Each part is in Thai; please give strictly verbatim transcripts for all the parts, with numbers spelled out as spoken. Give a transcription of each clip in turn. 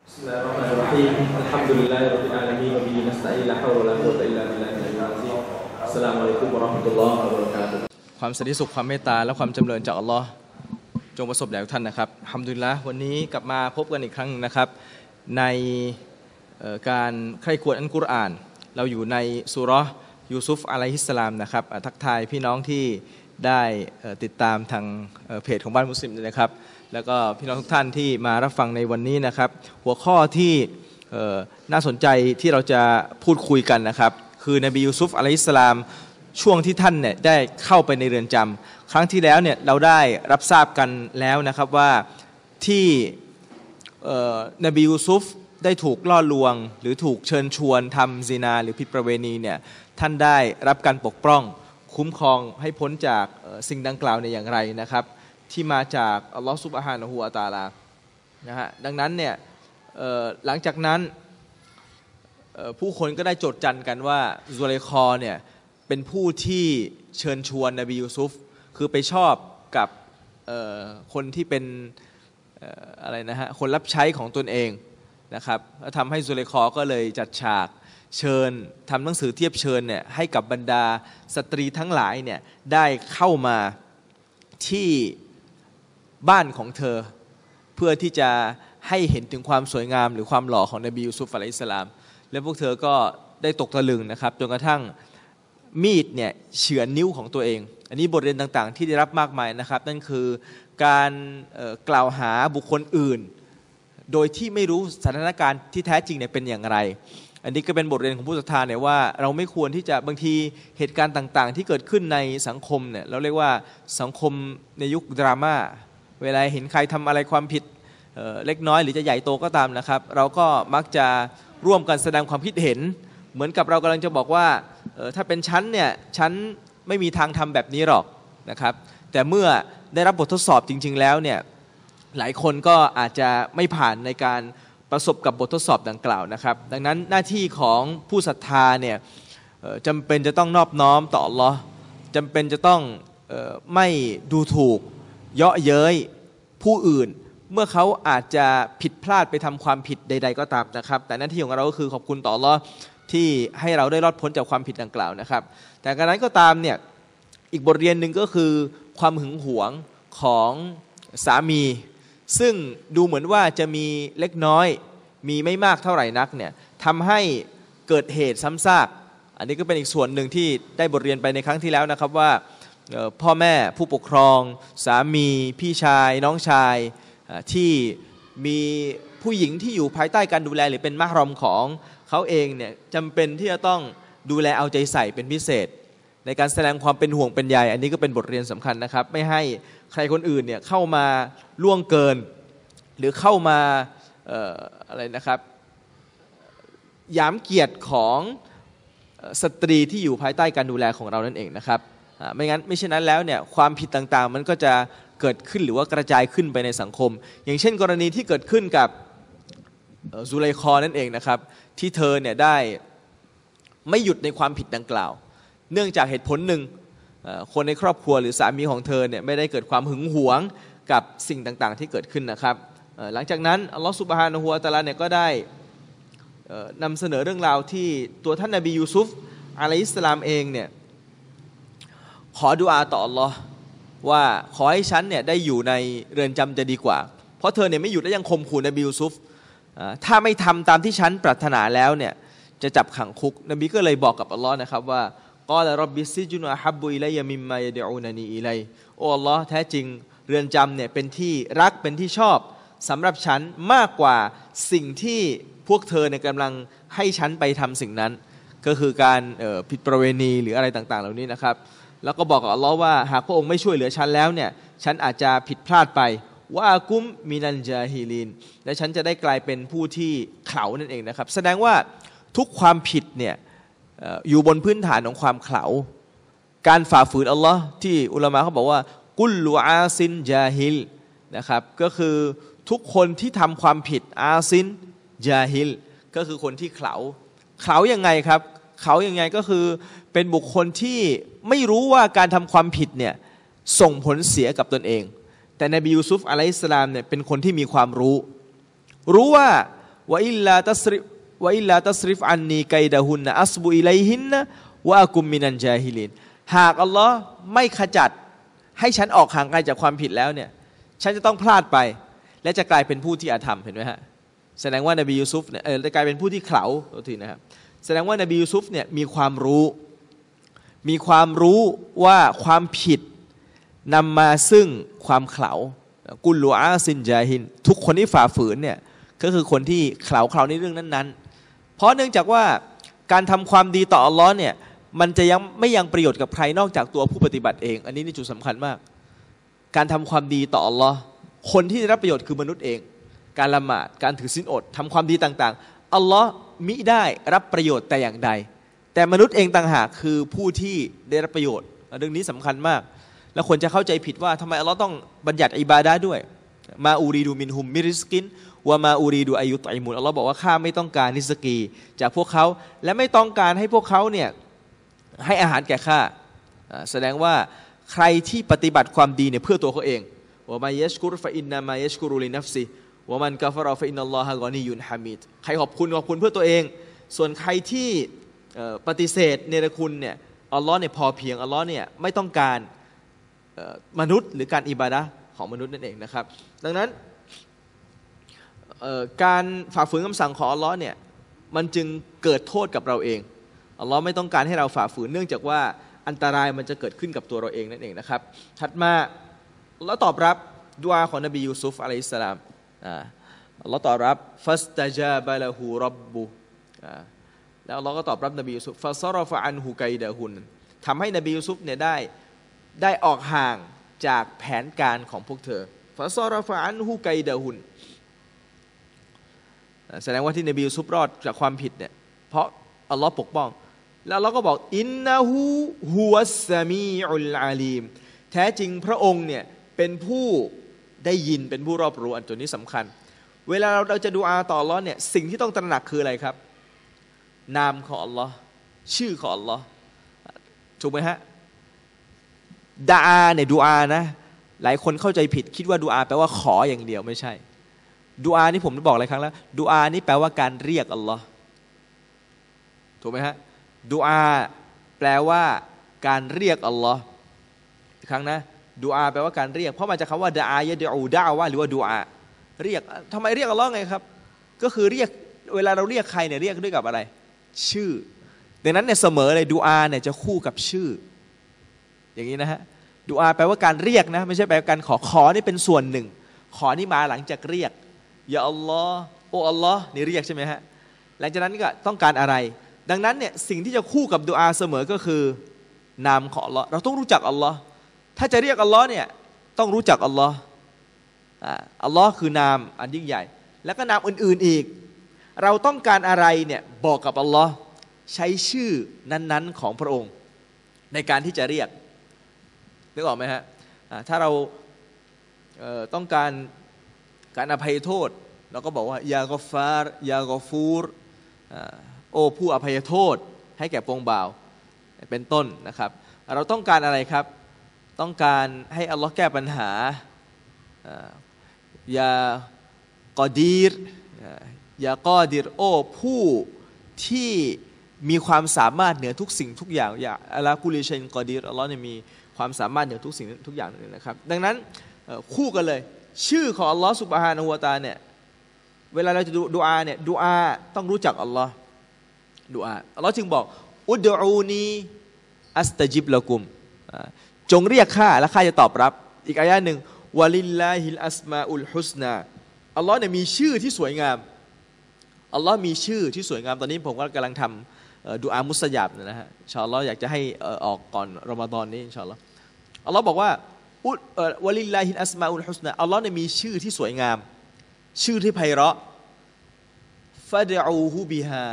Bismillahirrahmanirrahim. Alhamdulillahirabbil alamin wa bihi nasta'in la haula wa la quwwata illa billahil azim. Assalamualaikum warahmatullahi wabarakatuh. ความสันติสุขความเมตตาและความจำเริญจากอัลลอฮ์จงประสบแด่ทุกท่านนะครับอัลฮัมดุลิลละห์วันนี้กลับมาพบกันอีกครั้งนะครับในการใคร่ครวญอัลกุรอานเราอยู่ในซูเราะห์ยูซุฟอะลัยฮิสสลามนะครับทักทายพี่น้องที่ได้ติดตามทางเพจของบ้านมุสลิมนะครับแล้วก็พี่น้องทุกท่านที่มารับฟังในวันนี้นะครับหัวข้อที่น่าสนใจที่เราจะพูดคุยกันนะครับคือนบียูซุฟอะลัยฮิสสลามช่วงที่ท่านเนี่ยได้เข้าไปในเรือนจำครั้งที่แล้วเนี่ยเราได้รับทราบกันแล้วนะครับว่าที่นบียูซุฟได้ถูกล่อลวงหรือถูกเชิญชวนทำซินาหรือผิดประเวณีเนี่ยท่านได้รับการปกป้องคุ้มครองให้พ้นจากสิ่งดังกล่าวในอย่างไรนะครับที่มาจากอัลลอฮฺซุบฮานะฮูวะตะอาลานะฮะดังนั้นเนี่ยหลังจากนั้นผู้คนก็ได้โจทย์จันกันว่าซุลัยคอเนี่ยเป็นผู้ที่เชิญชวนนบียูซุฟคือไปชอบกับคนที่เป็นอะไรนะฮะคนรับใช้ของตนเองนะครับทำให้ซุลัยคอก็เลยจัดฉากเชิญทำหนังสือเทียบเชิญเนี่ยให้กับบรรดาสตรีทั้งหลายเนี่ยได้เข้ามาที่บ้านของเธอเพื่อที่จะให้เห็นถึงความสวยงามหรือความหล่อของนบียูซุฟอะลัยฮิสสลามและพวกเธอก็ได้ตกตะลึงนะครับจนกระทั่งมีดเนี่ยเฉือนนิ้วของตัวเองอันนี้บทเรียนต่างๆที่ได้รับมากมายนะครับนั่นคือการกล่าวหาบุคคลอื่นโดยที่ไม่รู้สถานการณ์ที่แท้จริงเนี่ยเป็นอย่างไรอันนี้ก็เป็นบทเรียนของผู้ศรัทธาเนี่ยว่าเราไม่ควรที่จะบางทีเหตุการณ์ต่างๆที่เกิดขึ้นในสังคมเนี่ยเราเรียกว่าสังคมในยุคดราม่าเวลาเห็นใครทำอะไรความผิด เ, เล็กน้อยหรือจะใหญ่โตก็ตามนะครับเราก็มักจะร่วมกันแสดงความคิดเห็นเหมือนกับเรากำลังจะบอกว่าถ้าเป็นฉันเนี่ยฉันไม่มีทางทำแบบนี้หรอกนะครับแต่เมื่อได้รับบททดสอบจริงๆแล้วเนี่ยหลายคนก็อาจจะไม่ผ่านในการประสบกับบททดสอบดังกล่าวนะครับดังนั้นหน้าที่ของผู้ศรัทธาเนี่ยจำเป็นจะต้องนอบน้อมต่ออัลเลาะห์จำเป็นจะต้องไม่ดูถูกเยาะเย้ยผู้อื่นเมื่อเขาอาจจะผิดพลาดไปทำความผิดใดๆก็ตามนะครับแต่หน้าที่ของเราก็คือขอบคุณต่ออัลเลาะห์ที่ให้เราได้รอดพ้นจากความผิดดังกล่าวนะครับแต่การนั้นก็ตามเนี่ยอีกบทเรียนหนึ่งก็คือความหึงหวงของสามีซึ่งดูเหมือนว่าจะมีเล็กน้อยมีไม่มากเท่าไหร่นักเนี่ยทำให้เกิดเหตุซ้ำซากอันนี้ก็เป็นอีกส่วนหนึ่งที่ได้บทเรียนไปในครั้งที่แล้วนะครับว่าพ่อแม่ผู้ปกครองสามีพี่ชายน้องชายที่มีผู้หญิงที่อยู่ภายใต้การดูแลหรือเป็นมะฮรอมของเขาเองเนี่ยจำเป็นที่จะต้องดูแลเอาใจใส่เป็นพิเศษในการแสดงความเป็นห่วงเป็นใยอันนี้ก็เป็นบทเรียนสำคัญนะครับไม่ให้ใครคนอื่นเนี่ยเข้ามาล่วงเกินหรือเข้ามาเอ่ออะไรนะครับหยามเกียรติของสตรีที่อยู่ภายใต้การดูแลของเรานั่นเองนะครับไม่งั้นไม่เช่นนั้นแล้วเนี่ยความผิดต่างๆมันก็จะเกิดขึ้นหรือว่ากระจายขึ้นไปในสังคมอย่างเช่นกรณีที่เกิดขึ้นกับซุลัยคอนั่นเองนะครับที่เธอเนี่ยได้ไม่หยุดในความผิดดังกล่าวเนื่องจากเหตุผลหนึ่งคนในครอบครัวหรือสามีของเธอเนี่ยไม่ได้เกิดความหึงหวงกับสิ่งต่างๆที่เกิดขึ้นนะครับหลังจากนั้นอัลลอฮฺซุบฮานะฮูวะตะอาลาเนี่ยก็ได้นำเสนอเรื่องราวที่ตัวท่านนบียูซุฟอะลัยฮิสสลามเองเนี่ยขอดุอาต่ออัลลอฮ์ว่าขอให้ฉันเนี่ยได้อยู่ในเรือนจำจะดีกว่าเพราะเธอเนี่ยไม่หยุดและยังข่มขู่นบียูซุฟถ้าไม่ทำตามที่ฉันปรารถนาแล้วเนี่ยจะจับขังคุกนบีก็เลยบอกกับอัลลอฮ์นะครับว่ากอลารบบิซิจุนอะฮับบุอิลัยมิมมายะดิอูนานีอิลัยโอ้อัลลอฮ์แท้จริงเรือนจำเนี่ยเป็นที่รักเป็นที่ชอบสำหรับฉันมากกว่าสิ่งที่พวกเธอเนี่ยกำลังให้ฉันไปทำสิ่งนั้นก็คือการผิดประเวณีหรืออะไรต่างๆเหล่านี้นะครับแล้วก็บอกกับอัลลอฮ์ว่าหากพระองค์ไม่ช่วยเหลือฉันแล้วเนี่ยฉันอาจจะผิดพลาดไปว่าอากุมมินันจาฮิลินและฉันจะได้กลายเป็นผู้ที่เขลานั่นเองนะครับแสดงว่าทุกความผิดเนี่ยอยู่บนพื้นฐานของความเขลาการฝ่าฝืนอัลลอฮ์ที่อุลามะเขาบอกว่ากุลลูอาซินจาฮิลนะครับก็คือทุกคนที่ทำความผิดอาซินจาฮิลก็คือคนที่เขลาเขลายังไงครับเขลายังไงก็คือเป็นบุคคลที่ไม่รู้ว่าการทำความผิดเนี่ยส่งผลเสียกับตนเองแต่นบียูซุฟอะลัยฮิสสลามเนี่ยเป็นคนที่มีความรู้รู้ว่าวะอิลลาตัสริฟวะอิลลาตัสริฟอันนีไกดะฮุนนะอัสบุอิลัยฮินนะวะอะกุมมินันจาฮิลินหากอัลลอฮ์ไม่ขจัดให้ฉันออกห่างไกลจากความผิดแล้วเนี่ยฉันจะต้องพลาดไปและจะกลายเป็นผู้ที่อาธรรมเห็นไหมฮะแสดงว่านบียูซุฟเนี่ยเออจะกลายเป็นผู้ที่เขลาตัวทีนะครับแสดงว่านบียูซุฟเนี่ยมีความรู้มีความรู้ว่าความผิดนำมาซึ่งความเขลากุลลูอาซินจาฮินทุกคนที่ฝ่าฝืนเนี่ยก็คือคนที่เขลาเขลาในเรื่องนั้นๆเพราะเนื่องจากว่าการทำความดีต่ออัลลอฮ์เนี่ยมันจะยังไม่ยังประโยชน์กับใครนอกจากตัวผู้ปฏิบัติเองอันนี้นี่จุดสำคัญมากการทำความดีต่ออัลลอฮ์คนที่ได้รับประโยชน์คือมนุษย์เองการละหมาดการถือศีลอดทำความดีต่างๆอัลลอฮ์มิได้รับประโยชน์แต่อย่างใดแต่มนุษย์เองต่างหากคือผู้ที่ได้รับประโยชน์เรื่องนี้สำคัญมากแล้วคนจะเข้าใจผิดว่าทำไมอัลลอฮ์ต้องบัญญัติอิบาดะห์ด้วยมาอูรีดูมินฮุมมิริสกินวะมาอูรีดูอายุตอิมุนอัลลอฮ์บอกว่าข้าไม่ต้องการริสกีจากพวกเขาและไม่ต้องการให้พวกเขาเนี่ยให้อาหารแก่ข้าแสดงว่าใครที่ปฏิบัติความดีเนี่ยเพื่อตัวเขาเองวะมายัชกุรฟะอินนามายชกุรุลินัฟซิวะมันกาฟะรอฟะอินนัลลอฮะกอนียุนฮามิดใครขอบคุณขอบคุณเพื่อตัวเองส่วนใครที่ปฏิเสธเนรคุณเนี่ยอัลลอฮ์เนี่ยพอเพียงอัลลอฮ์เนี่ยไม่ต้องการมนุษย์หรือการอิบาดะห์ของมนุษย์นั่นเองนะครับดังนั้นการฝ่าฝืนคำสั่งของอัลลอฮ์เนี่ยมันจึงเกิดโทษกับเราเองอัลลอฮ์ไม่ต้องการให้เราฝ่าฝืนเนื่องจากว่าอันตรายมันจะเกิดขึ้นกับตัวเราเองนั่นเองนะครับถัดมาอัลลอฮ์ตอบรับดุอาของนบียูซุฟอะลัยฮิสสลามอัลลอฮ์ตอบรับฟัสตะจาบะละฮูร็อบบุแล้วอัลลอฮ์ก็ตอบรับนบียูซุฟฟะซะรอฟะอันฮุไกดะฮุนทำให้นบียูซุฟเนี่ยได้ได้ออกห่างจากแผนการของพวกเธอฟะซะรอฟะอันฮุไกดะฮุนแสดงว่าที่นบียูซุฟรอดจากความผิดเนี่ยเพราะอัลลอฮ์ปกป้องแล้วอัลลอฮ์ก็บอกอินนะฮูฮุวัสซะมีอุลอาลีมแท้จริงพระองค์เนี่ยเป็นผู้ได้ยินเป็นผู้รอบรู้อันตัวนี้สำคัญเวลาเราจะดูอาต่ออัลลอฮ์เนี่ยสิ่งที่ต้องตระหนักคืออะไรครับนามของอัลลอฮ์ชื่อของอัลลอฮ์ถูกไหมฮะดาอาเนี่ยดูอานะหลายคนเข้าใจผิดคิดว่าดูอาแปลว่าขออย่างเดียวไม่ใช่ดูอานี่ผมได้บอกหลายครั้งแล้วดูอานี่แปลว่าการเรียกอัลลอฮ์ถูกไหมฮะดูอาแปลว่าการเรียกอัลลอฮ์อีกครั้งนะดูอาแปลว่าการเรียกเพราะมาจากคำว่าดาอายะดอูดาวะหรือว่าดูอาเรียกทำไมเรียกอัลลอฮ์ไงครับก็คือเรียกเวลาเราเรียกใครเนี่ยเรียกด้วยกับอะไรชื่อดังนั้นเนี่ยเสมอเลยดูอาเนี่ยจะคู่กับชื่ออย่างนี้นะฮะดูอาแปลว่าการเรียกนะไม่ใช่แปลว่าการขอขอนี่เป็นส่วนหนึ่งขอนี่มาหลังจากเรียกยาอัลลอฮ์โออัลลอฮ์นี่เรียกใช่ไหมฮะหลังจากนั้นก็ต้องการอะไรดังนั้นเนี่ยสิ่งที่จะคู่กับดูอาเสมอก็คือนามของอัลลอฮ์เราต้องรู้จักอัลลอฮ์ถ้าจะเรียกอัลลอฮ์เนี่ยต้องรู้จักอัลลอฮ์อัลลอฮ์คือนามอันยิ่งใหญ่แล้วก็นามอื่นๆอีกเราต้องการอะไรเนี่ยบอกกับอัลลอฮ์ใช้ชื่อนั้นๆของพระองค์ในการที่จะเรียกนึกออกไหมฮะถ้าเราต้องการการอภัยโทษเราก็บอกว่ายากอฟาร์ยากอฟูรโอ้ผู้อภัยโทษให้แก่ปวงบ่าวเป็นต้นนะครับเราต้องการอะไรครับต้องการให้อัลลอฮ์แก้ปัญหายากอดีรยากอดีรโอ้ผู้ที่มีความสามารถเหนือทุกสิ่งทุกอย่างอย่าอัลลอฮ์กุลิชัยกอดีรอัลลอฮ์เนี่ยมีความสามารถเหนือทุกสิ่งทุกอย่างเลยนะครับดังนั้นคู่กันเลยชื่อของอัลลอฮ์ซุบฮานะฮูวะตะอาลาเนี่ยเวลาเราจะดูดูอาเนี่ยดูอาต้องรู้จักอัลลอฮ์ดูอาอัลลอฮ์จึงบอกอุดอูนีอัสตะจิบละกุมจงเรียกข้าและข้าจะตอบรับอีกอายะหนึ่งวะลิลลาฮิลอัสมาอุลฮุสนาอัลลอฮ์เนี่ยมีชื่อที่สวยงามอัลลอฮ์มีชื่อที่สวยงามตอนนี้ผมก็กำลังทำดูอามุสยาบนะฮะอินชาอัลลอฮ์อยากจะให้ออกก่อนรอมฎอนนี้อินชาอัลลอฮ์อัลลอฮ์บอกว่าวะลิลลาฮิลอัสมาอุลฮุสนาอัลลอฮ์เนี่ยมีชื่อที่สวยงามชื่อที่ไพเราะฟะดะอูฮูบิฮา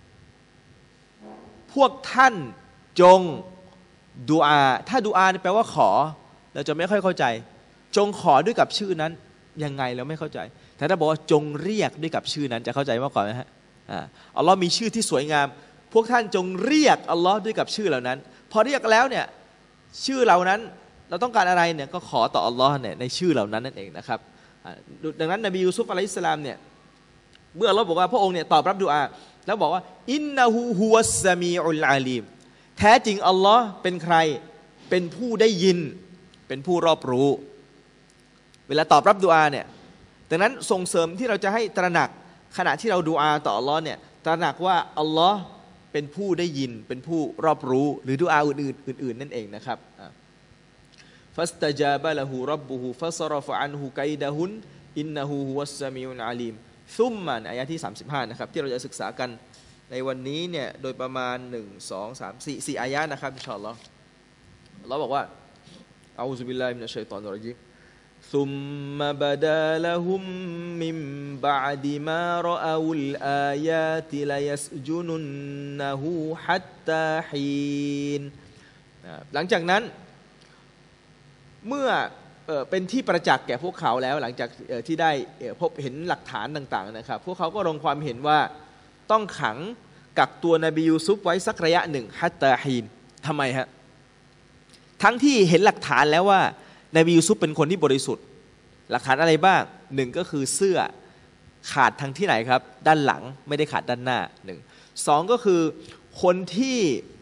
พวกท่านจงดูอาถ้าดูอาแปลว่าขอเราจะไม่ค่อยเข้าใจจงขอด้วยกับชื่อนั้นยังไงเราไม่เข้าใจแต่ถ้าบอกว่าจงเรียกด้วยกับชื่อนั้นจะเข้าใจมากกว่านะฮะอัลลอฮ์มีชื่อที่สวยงามพวกท่านจงเรียกอัลลอฮ์ด้วยกับชื่อเหล่านั้นพอเรียกแล้วเนี่ยชื่อเหล่านั้นเราต้องการอะไรเนี่ยก็ขอต่ออัลลอฮ์เนี่ยในชื่อเหล่านั้นนั่นเองนะครับดังนั้นนบียูซุฟอะลัยฮิสสลามเนี่ยเมื่อเราบอกว่าพระองค์เนี่ยตอบรับดุอาแล้วบอกว่าอินนะฮูฮุวัสซะมีอุลอาลีมแท้จริงอัลลอฮ์เป็นใครเป็นผู้ได้ยินเป็นผู้รอบรู้เวลาตอบรับดุอาเนี่ยดังนั้นส่งเสริมที่เราจะให้ตระหนักขณะที่เราดุอาต่ออัลลอฮ์เนี่ยตระหนักว่าอัลลอฮ์เป็นผู้ได้ยินเป็นผู้รอบรู้หรือดุอาอื่นๆอื่นๆนั่นเองนะครับฟัสตะจาบะละฮูร็อบบุฮูฟัศรฟะอันฮุกัยดะฮุนอินนะฮูฮุวัสซะมีอุลอาลีมซุมมันอายะที่สามสิบห้านะครับที่เราจะศึกษากันในวันนี้เนี่ยโดยประมาณหนึ่ง สอง สาม สี่ สี่อายะนะครับอินชาอัลลอฮ์เราบอกว่าอะอูซุบิลลาฮิมินัชชัยฏอนิรเราะญีมซุมมะบะดาละฮุมมินบะอ์ดิมารออูลอายาติลายัสจุนุนนะฮูฮัตตาฮีนหลังจากนั้นเมื่อเป็นที่ประจักษ์แก่พวกเขาแล้วหลังจากที่ได้พบเห็นหลักฐานต่างๆนะครับพวกเขาก็ลงความเห็นว่าต้องขังกักตัวนบียูซุฟไว้สักระยะหนึ่งฮัตตาฮีนทำไมฮะทั้งที่เห็นหลักฐานแล้วว่านบียูซุฟเป็นคนที่บริสุทธิ์หลักฐานอะไรบ้างหนึ่งก็คือเสื้อขาดทางที่ไหนครับด้านหลังไม่ได้ขาดด้านหน้าหนึ่งสองก็คือคนที่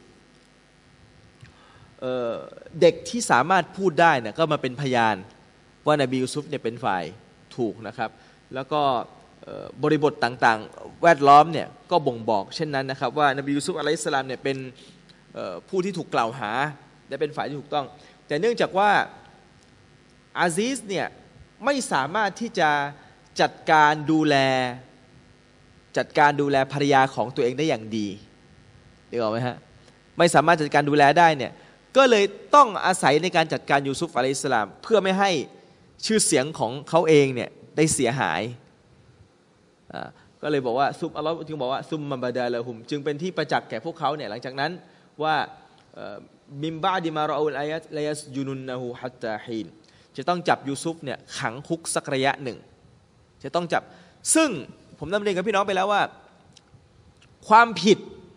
เด็กที่สามารถพูดได้เนี่ยก็มาเป็นพยานว่านบียูซุฟเนี่ยเป็นฝ่ายถูกนะครับแล้วก็บริบทต่างๆแวดล้อมเนี่ยก็บ่งบอกเช่นนั้นนะครับว่านบียูซุฟอะลัยฮิสสลามเนี่ยเป็นผู้ที่ถูกกล่าวหาและเป็นฝ่ายที่ถูกต้องแต่เนื่องจากว่าอาซีซเนี่ยไม่สามารถที่จะจัดการดูแลจัดการดูแลภรรยาของตัวเองได้อย่างดีได้บอกไหมฮะไม่สามารถจัดการดูแลได้เนี่ยก็เลยต้องอาศัยในการจัดการยูซุฟอะลัยฮิสสลามเพื่อไม่ให้ชื่อเสียงของเขาเองเนี่ยได้เสียหายก็เลยบอกว่าซุมอัลลอฮ์จึงบอกว่าซุมมะบะดาละฮุมจึงเป็นที่ประจักษ์แก่พวกเขาเนี่ยหลังจากนั้นว่ามิมบะดิมารออูลอายะลายัสจุนุนนะฮูฮัตตาฮีนจะต้องจับยูซุฟเนี่ยขังคุกสักระยะหนึ่งจะต้องจับซึ่งผมนำเรียนกับพี่น้องไปแล้วว่าความผิด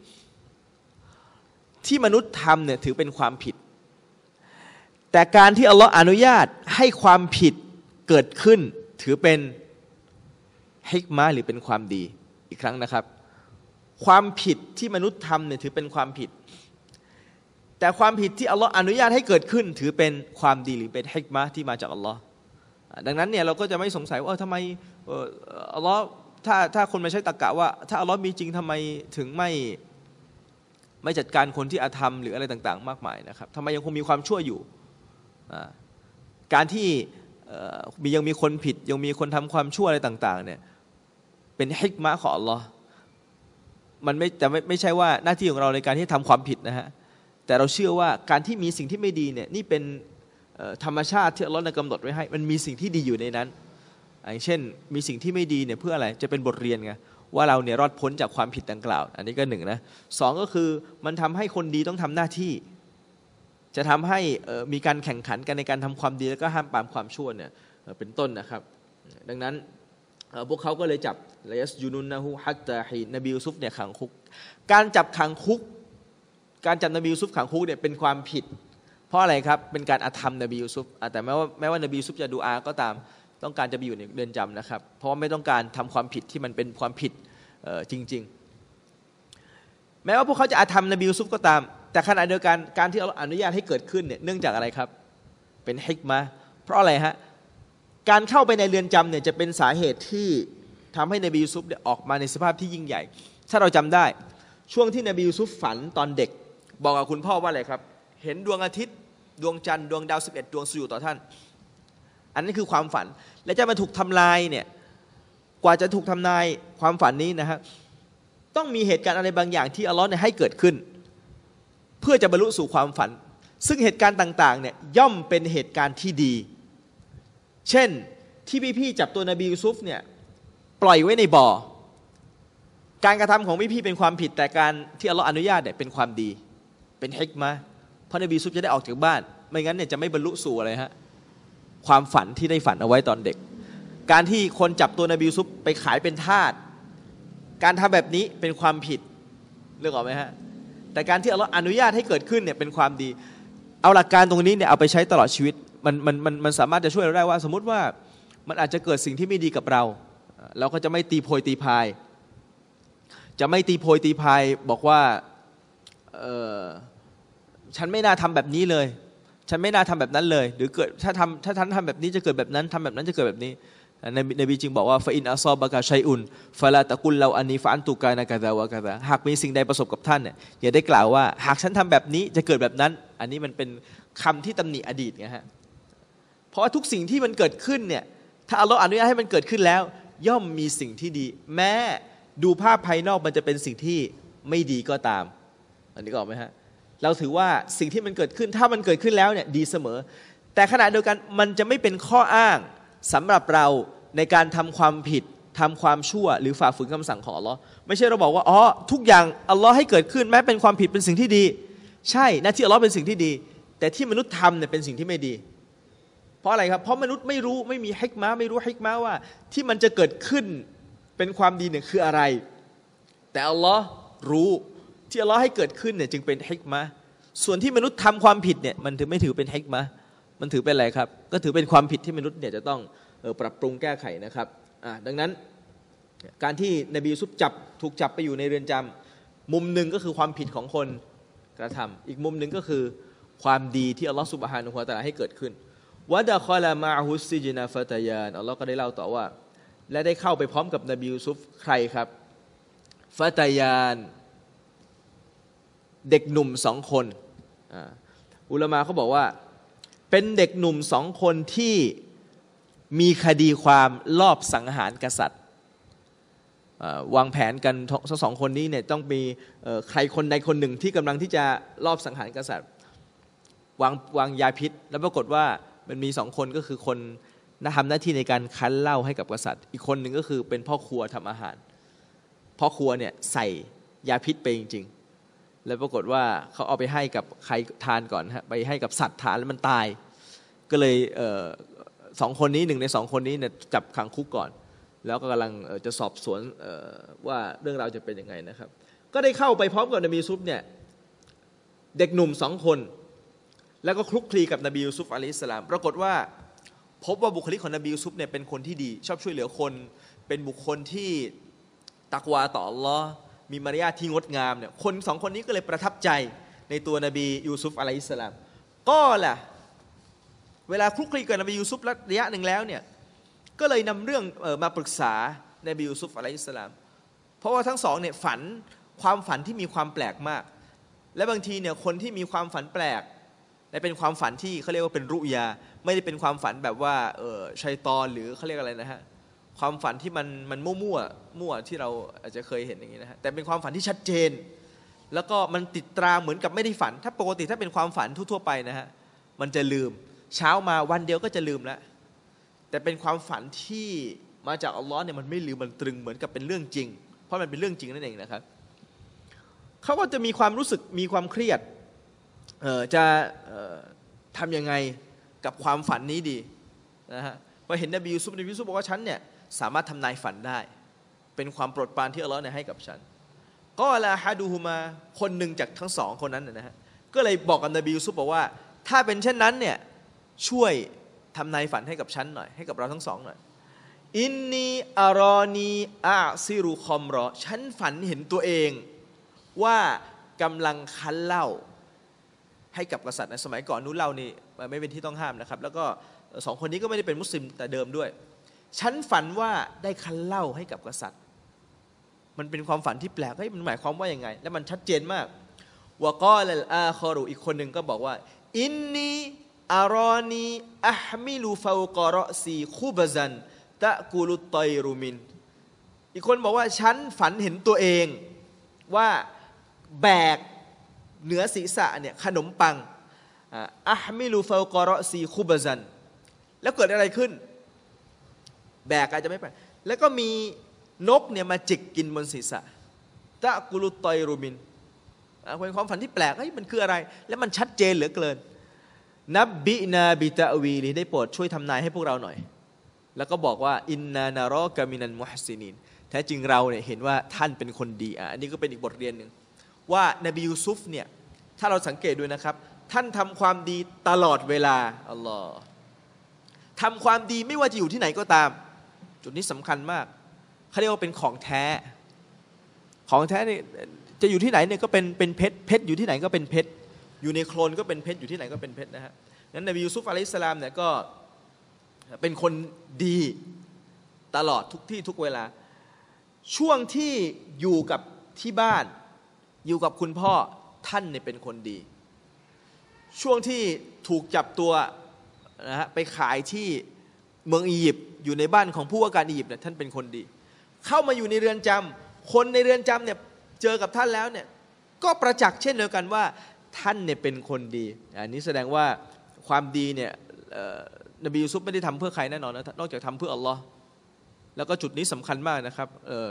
ที่มนุษย์ทำเนี่ยถือเป็นความผิดแต่การที่อัลลอฮ์อนุญาตให้ความผิดเกิดขึ้นถือเป็นฮิกมะห์หรือเป็นความดีอีกครั้งนะครับความผิดที่มนุษย์ทำเนี่ยถือเป็นความผิดแต่ความผิดที่อัลลอฮ์อนุญาตให้เกิดขึ้นถือเป็นความดีหรือเป็นฮิกมะห์ที่มาจากอัลลอฮ์ดังนั้นเนี่ยเราก็จะไม่สงสัยว่าเออทำไมอัลลอฮ์ถ้าถ้าคนมาใช้ตรรกะว่าถ้าอัลลอฮ์มีจริงทำไมถึงไม่ไม่จัดการคนที่อาธรรมหรืออะไรต่างๆมากมายนะครับทำไมยังคงมีความชั่วอยู่การที่มียังมีคนผิดยังมีคนทำความชั่วอะไรต่างๆเนี่ยเป็นฮิกมะห์ของอัลลอฮ์มันไม่แต่ไม่ไม่ใช่ว่าหน้าที่ของเราในการที่ทำความผิดนะฮะแต่เราเชื่อว่าการที่มีสิ่งที่ไม่ดีเนี่ยนี่เป็นธรรมชาติที่อัลลอฮ์ได้กำหนดไว้ให้มันมีสิ่งที่ดีอยู่ในนั้นอย่างเช่นมีสิ่งที่ไม่ดีเนี่ยเพื่ออะไรจะเป็นบทเรียนไงว่าเราเนี่ยรอดพ้นจากความผิดดังกล่าวอันนี้ก็หนึ่งนะสองก็คือมันทำให้คนดีต้องทำหน้าที่จะทำให้มีการแข่งขันกันในการทำความดีแล้วก็ห้ามปรามความชั่วเนี่ยเป็นต้นนะครับดังนั้นพวกเขาก็เลยจับลายัสจุนุนนะฮูฮัตตาฮีนนบียูซุฟเนี่ยขังคุกการจับขังคุกการจับนบียูซุฟขังคุกเนี่ยเป็นความผิดเพราะอะไรครับเป็นการอาธรรมนบียูซุฟแต่แม้ว่าแม้ว่านบียูซุฟจะดูอาก็ตามต้องการจะไปอยู่ในเรือนจำนะครับเพราะว่าไม่ต้องการทำความผิดที่มันเป็นความผิดจริงๆแม้ว่าพวกเขาจะอาธรรมนบียูซุฟก็ตามแต่ขณะเดียวกันการที่อัลเลาะห์อนุญาตให้เกิดขึ้นเนี่ยเนื่องจากอะไรครับเป็นฮิกมะห์เพราะอะไรฮะการเข้าไปในเรือนจำเนี่ยจะเป็นสาเหตุที่ทำให้นบียูซุฟเนี่ยออกมาในสภาพที่ยิ่งใหญ่ถ้าเราจำได้ช่วงที่นบียูซุฟฝันตอนเด็กบอกกับคุณพ่อว่าอะไรครับเห็นดวงอาทิตย์ดวงจันทร์ดวงดาวสิบเอ็ดดวงสุญูต่อท่านอันนี้คือความฝันและจะมาถูกทำลายเนี่ยกว่าจะถูกทำลายความฝันนี้นะฮะต้องมีเหตุการณ์อะไรบางอย่างที่อัลเลาะห์เนี่ยให้เกิดขึ้นเพื่อจะบรรลุสู่ความฝันซึ่งเหตุการณ์ต่างๆเนี่ยย่อมเป็นเหตุการณ์ที่ดีเช่นที่พี่ๆจับตัวนบียูซุฟเนี่ยปล่อยไว้ในบ่อการกระทำของพี่ๆเป็นความผิดแต่การที่อัลเลาะห์อนุญาตเนี่ยเป็นความดีเป็นฮิกมะห์เพราะนบียูซุฟจะได้ออกจากบ้านไม่งั้นเนี่ยจะไม่บรรลุสู่อะไรฮะความฝันที่ได้ฝันเอาไว้ตอนเด็กการที่คนจับตัวนบียูซุฟไปขายเป็นทาสการทำแบบนี้เป็นความผิดเรื่องออกไหมฮะแต่การที่อัลเลาะห์อนุญาตให้เกิดขึ้นเนี่ยเป็นความดีเอาหลักการตรงนี้เนี่ยเอาไปใช้ตลอดชีวิตมันมันมันมันสามารถจะช่วยเราได้ว่าสมมุติว่ามันอาจจะเกิดสิ่งที่ไม่ดีกับเราเราก็จะไม่ตีโพยตีพายจะไม่ตีโพยตีพายบอกว่าเออฉันไม่น่าทำแบบนี้เลยฉันไม่น่าทำแบบนั้นเลยหรือเกิดถ้าทำถ้าท่านทำแบบนี้จะเกิดแบบนั้นทำแบบนั้นจะเกิดแบบนี้ในบีจึงบอกว่าฟาอินอัซอบะกะชัยอุนฟะลาตะกุลเราอันนี้ฟะอันตุกานะกะซาวะกะซาหากมีสิ่งใดประสบกับท่านเนี่ยอย่าได้กล่าวว่าหากฉันทำแบบนี้จะเกิดแบบนั้นอันนี้มันเป็นคำที่ตำหนิอดีตไงฮะเพราะว่าทุกสิ่งที่มันเกิดขึ้นเนี่ยถ้าอัลลอฮ์อนุญาตให้มันเกิดขึ้นแล้วย่อมมีสิ่งที่ดีแม้ดูภาพภายนอกมันจะเป็นสิ่งที่ไม่ดีก็ตามอันนี้ก็ออกไหมฮะเราถือว่าสิ่งที่มันเกิดขึ้นถ้ามันเกิดขึ้นแล้วเนี่ยดีเสมอแต่ขณะเดียวกันมันจะไม่เป็นข้ออ้างสำหรับเราในการทำความผิดทำความชั่วหรือฝ่าฝืนคำสั่งของอัลลอฮ์ไม่ใช่เราบอกว่าอ๋อทุกอย่างอัลลอฮ์ให้เกิดขึ้นแม้เป็นความผิดเป็นสิ่งที่ดีใช่หน้าที่อัลลอฮ์เป็นสิ่งที่ดีแต่ที่มนุษย์ทำเนี่ยเป็นสิ่งที่ไม่ดีเพราะอะไรครับเพราะมนุษย์ไม่รู้ไม่มีฮิกมะห์ไม่รู้ฮิกมะห์ว่าที่มันจะเกิดขึ้นเป็นความดีเนี่ยคืออะไรแต่อัลลอฮ์รู้ที่อัลลอฮ์ให้เกิดขึ้นเนี่ยจึงเป็นฮิกมะห์ส่วนที่มนุษย์ทำความผิดเนี่ยมันถือไม่ถือเป็นฮิกมะห์มันถือเป็นอะไรครับก็ถือเป็นความผิดที่มนุษย์เนี่ยจะต้องเออปรับปรุงแก้ไขนะครับอ่าดังนั้นการที่นบียูซุฟจับถูกจับไปอยู่ในเรือนจำมุมหนึ่งก็คือความผิดของคนกระทำอีกมุมหนึ่งก็คือความดีที่อัลลอฮ์ซุบฮานะฮูวะตะอาลาให้เกิดขึ้นวะดะคอลามาฮุสซิจนาฟะตายานอัลลอฮ์ก็ได้เล่าต่อว่าและได้เข้าไปพร้อมกับนบียูซุฟใครครับฟะตายานเด็กหนุ่มสองคนอุลามะเขาบอกว่าเป็นเด็กหนุ่มสองคนที่มีคดีความลอบสังหารกษัตริย์วางแผนกันทั้งสองคนนี้เนี่ยต้องมีใครคนใดคนหนึ่งที่กำลังที่จะลอบสังหารกษัตริย์วางวางยาพิษแล้วปรากฏว่ามันมีสองคนก็คือคนทำหน้าที่ในการคั้นเหล้าให้กับกษัตริย์อีกคนหนึ่งก็คือเป็นพ่อครัวทำอาหารพ่อครัวเนี่ยใส่ยาพิษไปจริงๆแล้วปรากฏว่าเขาเอาไปให้กับใครทานก่อนฮะไปให้กับสัตว์ทานแล้วมันตายก็เลยเอ่อสองคนนี้หนึ่งในสองคนนี้เนี่ยจับขังคุกก่อนแล้วก็กำลังจะสอบสวนว่าเรื่องราวจะเป็นยังไงนะครับก็ได้เข้าไปพร้อมกับนบียูซุฟเนี่ยเด็กหนุ่มสองคนแล้วก็คลุกคลีกับนบียูซุฟอะลัยฮิสสลามปรากฏว่าพบว่าบุคลิกของนบียูซุฟเนี่ยเป็นคนที่ดีชอบช่วยเหลือคนเป็นบุคคลที่ตักวาต่ออัลลอฮ์มีมารยาทที่งดงามเนี่ยคนสองคนนี้ก็เลยประทับใจในตัวนบียูซุฟอะลัยฮิสสลามก็ล่ะเวลาคลุกคลีกับนบียูซุฟระยะหนึ่งแล้วเนี่ยก็เลยนำเรื่องเอ่อมาปรึกษานบียูซุฟอะลัยฮิสสลามเพราะว่าทั้งสองเนี่ยฝันความฝันที่มีความแปลกมากและบางทีเนี่ยคนที่มีความฝันแปลกและเป็นความฝันที่เขาเรียกว่าเป็นรุยาไม่ได้เป็นความฝันแบบว่าเออชัยฏอนหรือเขาเรียกอะไรนะฮะความฝันที่มันมันมั่วมั่วมั่วที่เราอาจจะเคยเห็นอย่างนี้นะฮะแต่เป็นความฝันที่ชัดเจนแล้วก็มันติดตราเหมือนกับไม่ได้ฝันถ้าปกติถ้าเป็นความฝันทั่วๆไปนะฮะมันจะลืมเช้ามาวันเดียวก็จะลืมแล้วแต่เป็นความฝันที่มาจากอัลลอฮ์เนี่ยมันไม่ลืมมันตรึงเหมือนกับเป็นเรื่องจริงเพราะมันเป็นเรื่องจริงนั่นเองนะครับเขาก็จะมีความรู้สึกมีความเครียดเอ่อจะเอ่อทำยังไงกับความฝันนี้ดีนะฮะพอเห็นนบียูซุฟนบียูซุฟบอกว่าฉันเนี่ยสามารถทำนายฝันได้เป็นความโปรดปรานที่อัลลอฮ์เนี่ยให้กับฉันก็ละฮะดูฮูมาคนหนึ่งจากทั้งสองคนนั้นนะฮะก็เลยบอกกับนบียูซุฟบอกว่าถ้าเป็นเช่นนั้นเนี่ยช่วยทำนายฝันให้กับฉันหน่อยให้กับเราทั้งสองหน่อยอินนีอารอนีอาซิรุคอมรอฉันฝันเห็นตัวเองว่ากำลังคั้นเหล้าให้กับกษัตริย์ในสมัยก่อนนู้นเหล้านี่ไม่เป็นที่ต้องห้ามนะครับแล้วก็สองคนนี้ก็ไม่ได้เป็นมุสลิมแต่เดิมด้วยฉันฝันว่าได้คั้นเหล้าให้กับกษัตริย์มันเป็นความฝันที่แปลกเฮ้ยมันหมายความว่ายังไงและมันชัดเจนมากวะกอลลอาคอรุอีกคนหนึ่งก็บอกว่าอินนีอารอนีอัฮมิลูฟาวกอรอซีคูบซันตะกูลุตตอยรูมินอีกคนบอกว่าฉันฝันเห็นตัวเองว่าแบกเหนือศีรษะเนี่ยขนมปังอัฮมิลูฟาวกอรอซีคูบซันแล้วเกิดอะไรขึ้นแบกอาจจะไม่ไปแล้วก็มีนกเนี่ยมาจิกกินบนศีรษะตะกูลุตตอยรูมินเป็นความฝันที่แปลกเฮ้ยมันคืออะไรแล้วมันชัดเจนเหลือเกินนับบินาบิตะวีลีได้โปรดช่วยทำนายให้พวกเราหน่อยแล้วก็บอกว่าอินนานารอกามินันมุฮซินีนแท้จริงเราเนี่ยเห็นว่าท่านเป็นคนดีอ่ะอันนี้ก็เป็นอีกบทเรียนหนึ่งว่านบียูซุฟเนี่ยถ้าเราสังเกตดูนะครับท่านทำความดีตลอดเวลาอัลลอฮ์ทำความดีไม่ว่าจะอยู่ที่ไหนก็ตามจุดนี้สำคัญมากเขาเรียกว่าเป็นของแท้ของแท้นี่จะอยู่ที่ไหนเนี่ยก็เป็นเป็นเพชรเพชรอยู่ที่ไหนก็เป็นเพชรอยู่ในโคลนก็เป็นเพชรอยู่ที่ไหนก็เป็นเพชรนะฮะงั้นนบียูซุฟอะลัยฮิสสลามเนี่ยก็เป็นคนดีตลอดทุกที่ทุกเวลาช่วงที่อยู่กับที่บ้านอยู่กับคุณพ่อท่านเนี่ยเป็นคนดีช่วงที่ถูกจับตัวนะฮะไปขายที่เมืองอียิปต์อยู่ในบ้านของผู้ว่าการอียิปต์เนี่ยท่านเป็นคนดีเข้ามาอยู่ในเรือนจำคนในเรือนจำเนี่ยเจอกับท่านแล้วเนี่ยก็ประจักษ์เช่นเดียวกันว่าท่านเนี่ยเป็นคนดีอันนี้แสดงว่าความดีเนี่ยนบียูซุฟไม่ได้ทำเพื่อใครแน่นอนนะนอกจากทำเพื่ออัลลอฮ์แล้วก็จุดนี้สำคัญมากนะครับ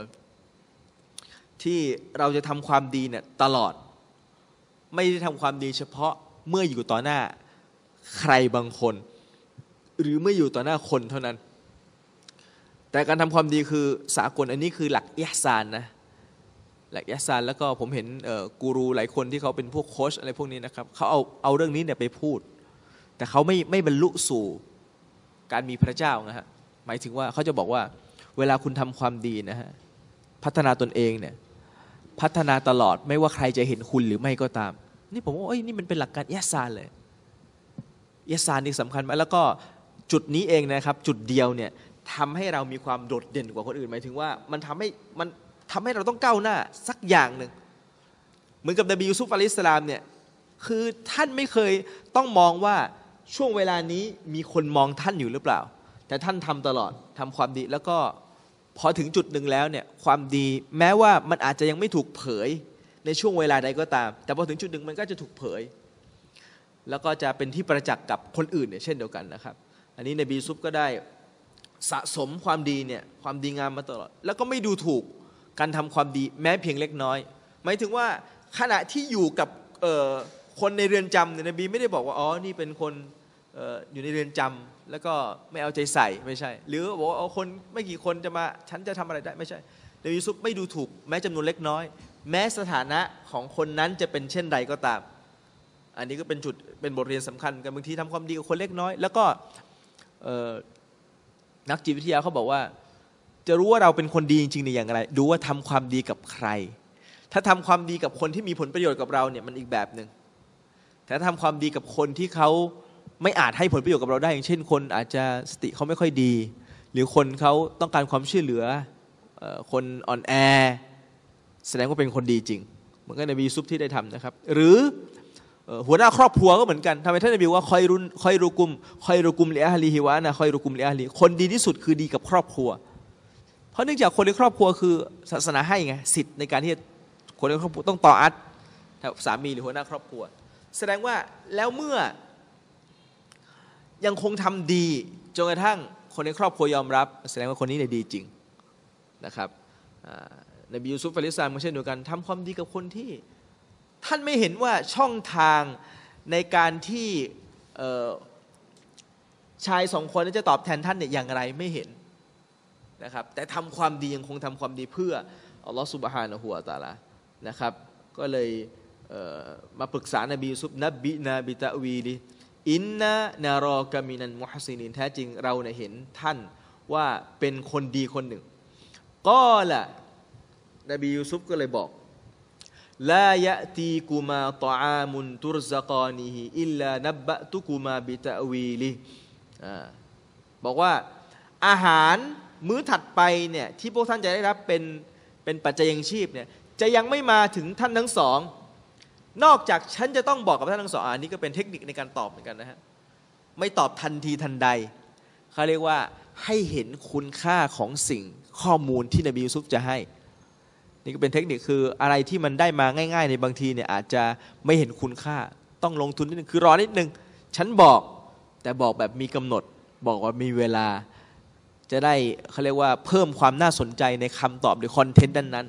ที่เราจะทำความดีเนี่ยตลอดไม่ได้ทำความดีเฉพาะเมื่ออยู่ต่อหน้าใครบางคนหรือเมื่ออยู่ต่อหน้าคนเท่านั้นแต่การทำความดีคือสากลอันนี้คือหลักอิห์ซานนะหลักอิห์ซานแล้วก็ผมเห็นกูรูหลายคนที่เขาเป็นพวกโค้ชอะไรพวกนี้นะครับเขาเอาเอาเรื่องนี้เนี่ยไปพูดแต่เขาไม่ไม่บรรลุสู่การมีพระเจ้านะฮะหมายถึงว่าเขาจะบอกว่าเวลาคุณทำความดีนะฮะพัฒนาตนเองเนี่ยพัฒนาตลอดไม่ว่าใครจะเห็นคุณหรือไม่ก็ตามนี่ผมว่าเอ้ยนี่มันเป็นหลักการอิห์ซานเลยอิห์ซานนี่สำคัญมากแล้วก็จุดนี้เองนะครับจุดเดียวเนี่ยทำให้เรามีความโดดเด่นกว่าคนอื่นหมายถึงว่ามันทำให้มันทำให้เราต้องก้าวหน้าสักอย่างหนึ่งเหมือนกับนบียูซุฟอะลัยฮิสสลามเนี่ยคือท่านไม่เคยต้องมองว่าช่วงเวลานี้มีคนมองท่านอยู่หรือเปล่าแต่ท่านทำตลอดทำความดีแล้วก็พอถึงจุดหนึ่งแล้วเนี่ยความดีแม้ว่ามันอาจจะยังไม่ถูกเผยในช่วงเวลาใดก็ตามแต่พอถึงจุดหนึ่งมันก็จะถูกเผยแล้วก็จะเป็นที่ประจักษ์กับคนอื่นเนี่ยเช่นเดียวกันนะครับอันนี้นบียูซุฟก็ได้สะสมความดีเนี่ยความดีงามมาตลอดแล้วก็ไม่ดูถูกการทำความดีแม้เพียงเล็กน้อยหมายถึงว่าขณะที่อยู่กับคนในเรือนจำเนี่ยนบีไม่ได้บอกว่าอ๋อนี่เป็นคน อ, อ, อยู่ในเรือนจำแล้วก็ไม่เอาใจใส่ไม่ใช่หรือบอกว่าเอาคนไม่กี่คนจะมาฉันจะทำอะไรได้ไม่ใช่นบียูซุฟไม่ดูถูกแม้จำนวนเล็กน้อยแม้สถานะของคนนั้นจะเป็นเช่นใดก็ตามอันนี้ก็เป็นจุดเป็นบทเรียนสำคัญกันบางทีทำความดีกับคนเล็กน้อยแล้วก็นักจิตวิทยาเขาบอกว่าจะรู้ว่าเราเป็นคนดีจริงๆในอย่างไรดูว่าทำความดีกับใครถ้าทำความดีกับคนที่มีผลประโยชน์กับเราเนี่ยมันอีกแบบนึงแต่ถ้าทำความดีกับคนที่เขาไม่อาจให้ผลประโยชน์กับเราได้อย่างเช่นคนอาจจะสติเขาไม่ค่อยดีหรือคนเขาต้องการความช่วยเหลือคนอ่อนแอแสดงว่าเป็นคนดีจริงเหมือนกับนบียูซุฟที่ได้ทำนะครับหรือหัวหน้าครอบครัวก็เหมือนกันทำไมท่านนบีว่าคอยรุนคอยรุกุมคอยรุกุมลิอะฮลีฮิวะนะคอยรุกุมลิอะฮลีคนดีที่สุดคือดีกับครอบครัวเพราะเนื่องจากคนในครอบครัวคือศาสนาให้ไงสิทธิ์ในการที่คนในครอบครัวต้องต่ออัดสามีหรือหัวหน้าครอบครัวแสดงว่าแล้วเมื่อยังคงทำดีจนกระทั่งคนในครอบครัวยอมรับแสดงว่าคนนี้เนี่ยดีจริงนะครับนบียูซุฟอะลัยฮิสสลามก็เช่นเดียวกันทำความดีกับคนที่ท่านไม่เห็นว่าช่องทางในการที่ชายสองคนจะตอบแทนท่านเนี่ยอย่างไรไม่เห็นนะครับแต่ทำความดียังคงทำความดีเพื่ออัลลอฮฺซุบฮานะฮูวะตะอาลานะครับก็เลยมาปรึกษานบียูซุฟนบีนาบิตะวีลิอินนานารอกะมินันมุฮซินินแท้จริงเราเนี่ยเห็นท่านว่าเป็นคนดีคนหนึ่งก็ละนบียูซุฟก็เลยบอกลายะตีกุมาตออามุนตุรซะกานีฮิอิลลานับบะตุกุมาบิตะวีลิบอกว่าอาหารมื้อถัดไปเนี่ยที่พวกท่านจะได้รับเป็นเป็นปัจจัยยังชีพเนี่ยจะยังไม่มาถึงท่านทั้งสองนอกจากฉันจะต้องบอกกับท่านทั้งสองอันนี้ก็เป็นเทคนิคในการตอบเหมือนกันนะฮะไม่ตอบทันทีทันใดเขาเรียกว่าให้เห็นคุณค่าของสิ่งข้อมูลที่นบียูซุฟจะให้นี่ก็เป็นเทคนิคคืออะไรที่มันได้มาง่ายๆในบางทีเนี่ยอาจจะไม่เห็นคุณค่าต้องลงทุนนิดนึงคือรอนิดนึงฉันบอกแต่บอกแบบมีกำหนดบอกว่ามีเวลาจะได้เขาเรียกว่าเพิ่มความน่าสนใจในคำตอบหรือคอนเทนต์นั้น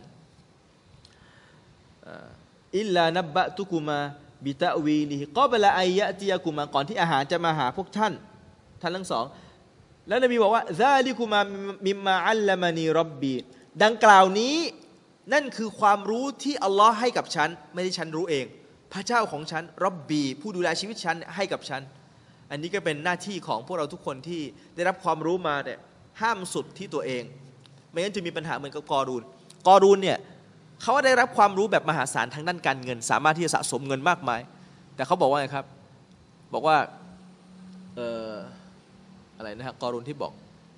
ๆอิลลานับบะตุกุมาบิตะวีลิกอบละอัยยะติยะกุมาก่อนที่อาหารจะมาหาพวกท่านท่านทั้งสองแล้วนบีบอกว่าซาลิกุมามิมมาอัลลามานีร็อบบีดังกล่าวนี้นั่นคือความรู้ที่อัลลอฮ์ให้กับฉันไม่ได้ฉันรู้เองพระเจ้าของฉันร็อบบีผู้ดูแลชีวิตฉันให้กับฉันอันนี้ก็เป็นหน้าที่ของพวกเราทุกคนที่ได้รับความรู้มาเนี่ยห้ามสุดที่ตัวเองไม่งั้นจะมีปัญหาเหมือนกับกอรูนกอรูนเนี่ยเขาได้รับความรู้แบบมหาศาลทางด้านการเงินสามารถที่จะสะสมเงินมากมายแต่เขาบอกว่าไงครับบอกว่าเอ่ออะไรนะฮะกอรูนที่บอก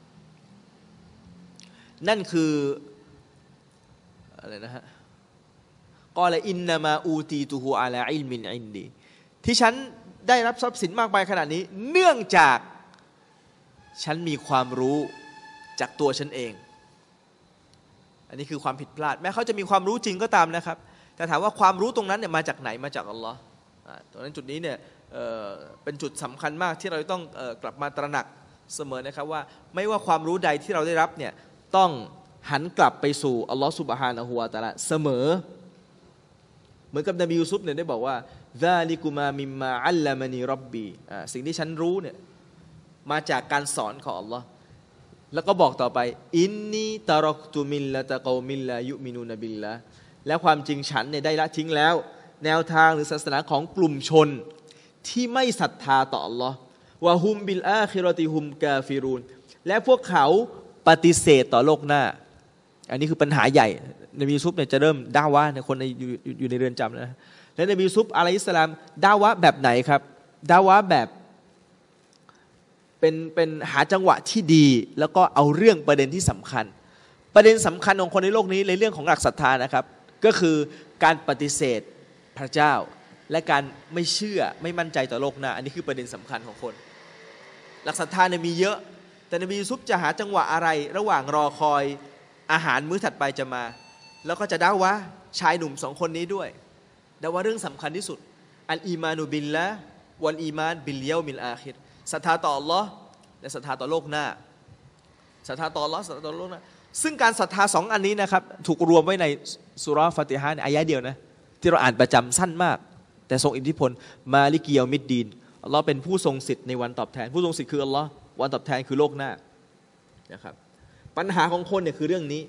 นั่นคืออะไรนะฮะกอละอินนามาอูตีตูฮูอาลาอิลมินอินดีที่ฉันได้รับทรัพย์สินมากมายขนาดนี้เนื่องจากฉันมีความรู้จากตัวฉันเองอันนี้คือความผิดพลาดแม้เขาจะมีความรู้จริงก็ตามนะครับแต่ถามว่าความรู้ตรงนั้นเนี่ยมาจากไหนมาจากอัลลอฮ์ตรงนั้นจุดนี้เนี่ย เอ่อ เป็นจุดสำคัญมากที่เราต้องเอ่อกลับมาตระหนักเสมอนะครับว่าไม่ว่าความรู้ใดที่เราได้รับเนี่ยต้องหันกลับไปสู่อัลลอฮ์ซุบฮานะฮูวะตะอาลาเสมอเหมือนกับนบียูซุฟเนี่ยได้บอกว่าซาลิกุมามิมมาอัลลัมนีร็อบบีสิ่งที่ฉันรู้เนี่ยมาจากการสอนของอัลลอฮ์แล้วก็บอกต่อไปอินนีตารอกตุมิลละตะกอมิลลายุมินูนบิลละและความจริงฉันเนี่ยได้ละทิ้งแล้วแนวทางหรือศาสนาของกลุ่มชนที่ไม่ศรัทธาต่ออัลลอฮ์วะฮุมบิลอาคิเราะติฮุมกาฟิรูนและพวกเขาปฏิเสธต่อโลกหน้าอันนี้คือปัญหาใหญ่นบียูซุฟเนี่ยจะเริ่มด่าวะในคนในอยู่อยู่ในเรือนจำนะและนบียูซุฟอะลัยฮิสสลามด่าวะแบบไหนครับด่าวะแบบเป็นเป็นหาจังหวะที่ดีแล้วก็เอาเรื่องประเด็นที่สำคัญประเด็นสำคัญของคนในโลกนี้ในเรื่องของหลักศรัทธานะครับก็คือการปฏิเสธพระเจ้าและการไม่เชื่อไม่มั่นใจต่อโลกหน้าอันนี้คือประเด็นสำคัญของคนหลักศรัทธาเนี่ยมีเยอะแต่นบียูซุฟจะหาจังหวะอะไรระหว่างรอคอยอาหารมื้อถัดไปจะมาแล้วก็จะด่าวะชายหนุ่มสองคนนี้ด้วยด่าวะเรื่องสำคัญที่สุดอัลอีมานุบิลละวัลอีมานบิลเยามิลอาคิรศรัทธาต่ออัลลอฮ์และศรัทธาต่อโลกหน้าศรัทธาต่ออัลลอฮ์ศรัทธาต่อโลกหน้าซึ่งการศรัทธาสองอันนี้นะครับถูกรวมไว้ในซูเราะห์ฟาติฮะห์ในอายะห์เดียวนะที่เราอ่านประจำสั้นมากแต่ทรงอิทธิพลมาลิกิยามิดดีนอัลลอฮ์เป็นผู้ทรงสิทธิ์ในวันตอบแทนผู้ทรงสิทธิ์คืออัลลอฮ์วันตอบแทนคือโลกหน้านะครับปัญหาของคนเนี่ยคือเรื่องนี้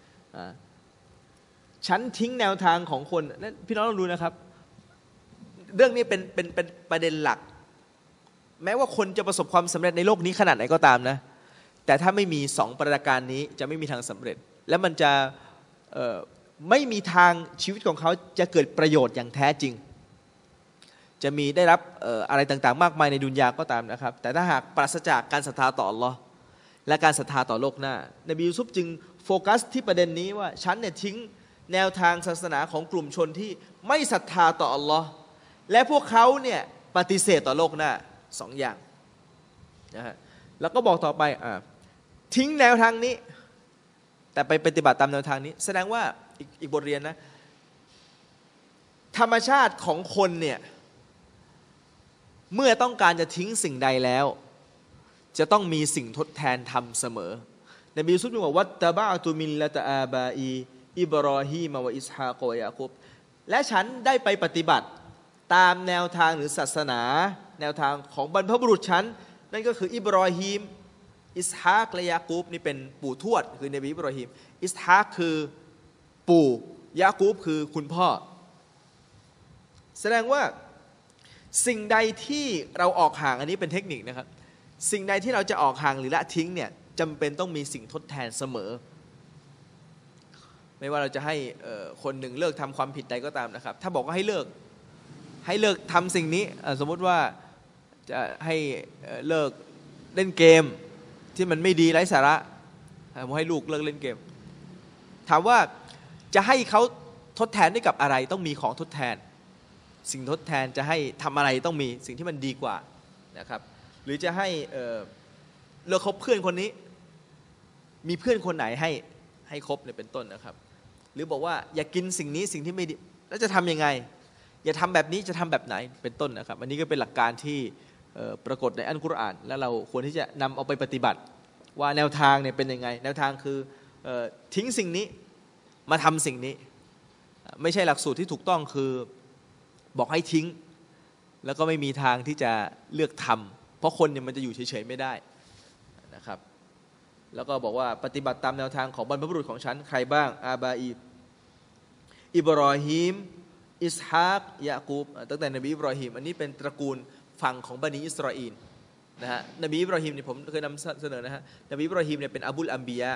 ฉันทิ้งแนวทางของคนนั่นพี่น้องต้องรู้นะครับเรื่องนี้เป็นเป็นเป็นประเด็นหลักแม้ว่าคนจะประสบความสำเร็จในโลกนี้ขนาดไหนก็ตามนะแต่ถ้าไม่มีสองประการนี้จะไม่มีทางสำเร็จและมันจะไม่มีทางชีวิตของเขาจะเกิดประโยชน์อย่างแท้จริงจะมีได้รับอะไรต่างๆมากมายในดุนยาก็ตามนะครับแต่ถ้าหากปราศจากการศรัทธาต่ออัลลอฮ์และการศรัทธาต่อโลกหน้านบียูซุฟจึงโฟกัสที่ประเด็นนี้ว่าฉันเนี่ยทิ้งแนวทางศาสนาของกลุ่มชนที่ไม่ศรัทธาต่ออัลลอฮ์และพวกเขาเนี่ยปฏิเสธต่อโลกหน้าสองอย่างนะฮะแล้วก็บอกต่อไปอ่าทิ้งแนวทางนี้แต่ไปปฏิบัติตามแนวทางนี้แสดงว่าอีกอีกบทเรียนนะธรรมชาติของคนเนี่ยเมื่อต้องการจะทิ้งสิ่งใดแล้วจะต้องมีสิ่งทดแทนทำเสมอนบียูซุฟบอกว่าตะบะตุมิลละตะอาบาอีอิบรอฮีมวะอิสฮากวะยาคูบและฉันได้ไปปฏิบัติตามแนวทางหรือศาสนาแนวทางของบรรพบุรุษฉันนั่นก็คืออิบรอฮีมอิสฮากและยาคูบนี่เป็นปู่ทวดคือนบีอิบรอฮีมอิสฮากคือปู่ยาคูบคือคุณพ่อแสดงว่าสิ่งใดที่เราออกห่างอันนี้เป็นเทคนิคนะครับสิ่งใดที่เราจะออกห่างหรือละทิ้งเนี่ยจำเป็นต้องมีสิ่งทดแทนเสมอไม่ว่าเราจะให้คนหนึ่งเลิกทำความผิดใดก็ตามนะครับถ้าบอกว่าให้เลิกให้เลิกทำสิ่งนี้สมมุติว่าจะให้เลิกเล่นเกมที่มันไม่ดีไร้สาระผมให้ลูกเลิกเล่นเกมถามว่าจะให้เขาทดแทนได้กับอะไรต้องมีของทดแทนสิ่งทดแทนจะให้ทำอะไรต้องมีสิ่งที่มันดีกว่านะครับหรือจะให้เลิกคบเพื่อนคนนี้มีเพื่อนคนไหนให้ให้คบเนี่ยเป็นต้นนะครับหรือบอกว่าอย่ากินสิ่งนี้สิ่งที่ไม่ดีแล้วจะทำยังไงอย่าทำแบบนี้จะทำแบบไหนเป็นต้นนะครับอันนี้ก็เป็นหลักการที่ปรากฏในอัลกุรอานและเราควรที่จะนำเอาไปปฏิบัติว่าแนวทางเนี่ยเป็นยังไงแนวทางคือทิ้งสิ่งนี้มาทำสิ่งนี้ไม่ใช่หลักสูตรที่ถูกต้องคือบอกให้ทิ้งแล้วก็ไม่มีทางที่จะเลือกทำเพราะคนเนี่ยมันจะอยู่เฉยๆไม่ได้นะครับแล้วก็บอกว่าปฏิบัติตามแนวทางของบรรพบุรุษของฉันใครบ้างอาบาอีอิบรอฮีมอิสฮากยะกูบตั้งแต่นบีอิบรอฮีมอันนี้เป็นตระกูลฝั่งของบันิอิสราอีลนะฮะนบีอิบรอฮีมเนี่ยผมเคยนำเสนอนะฮะนบีอิบรอฮีมเนี่ยเป็นอบุลอัมบียะ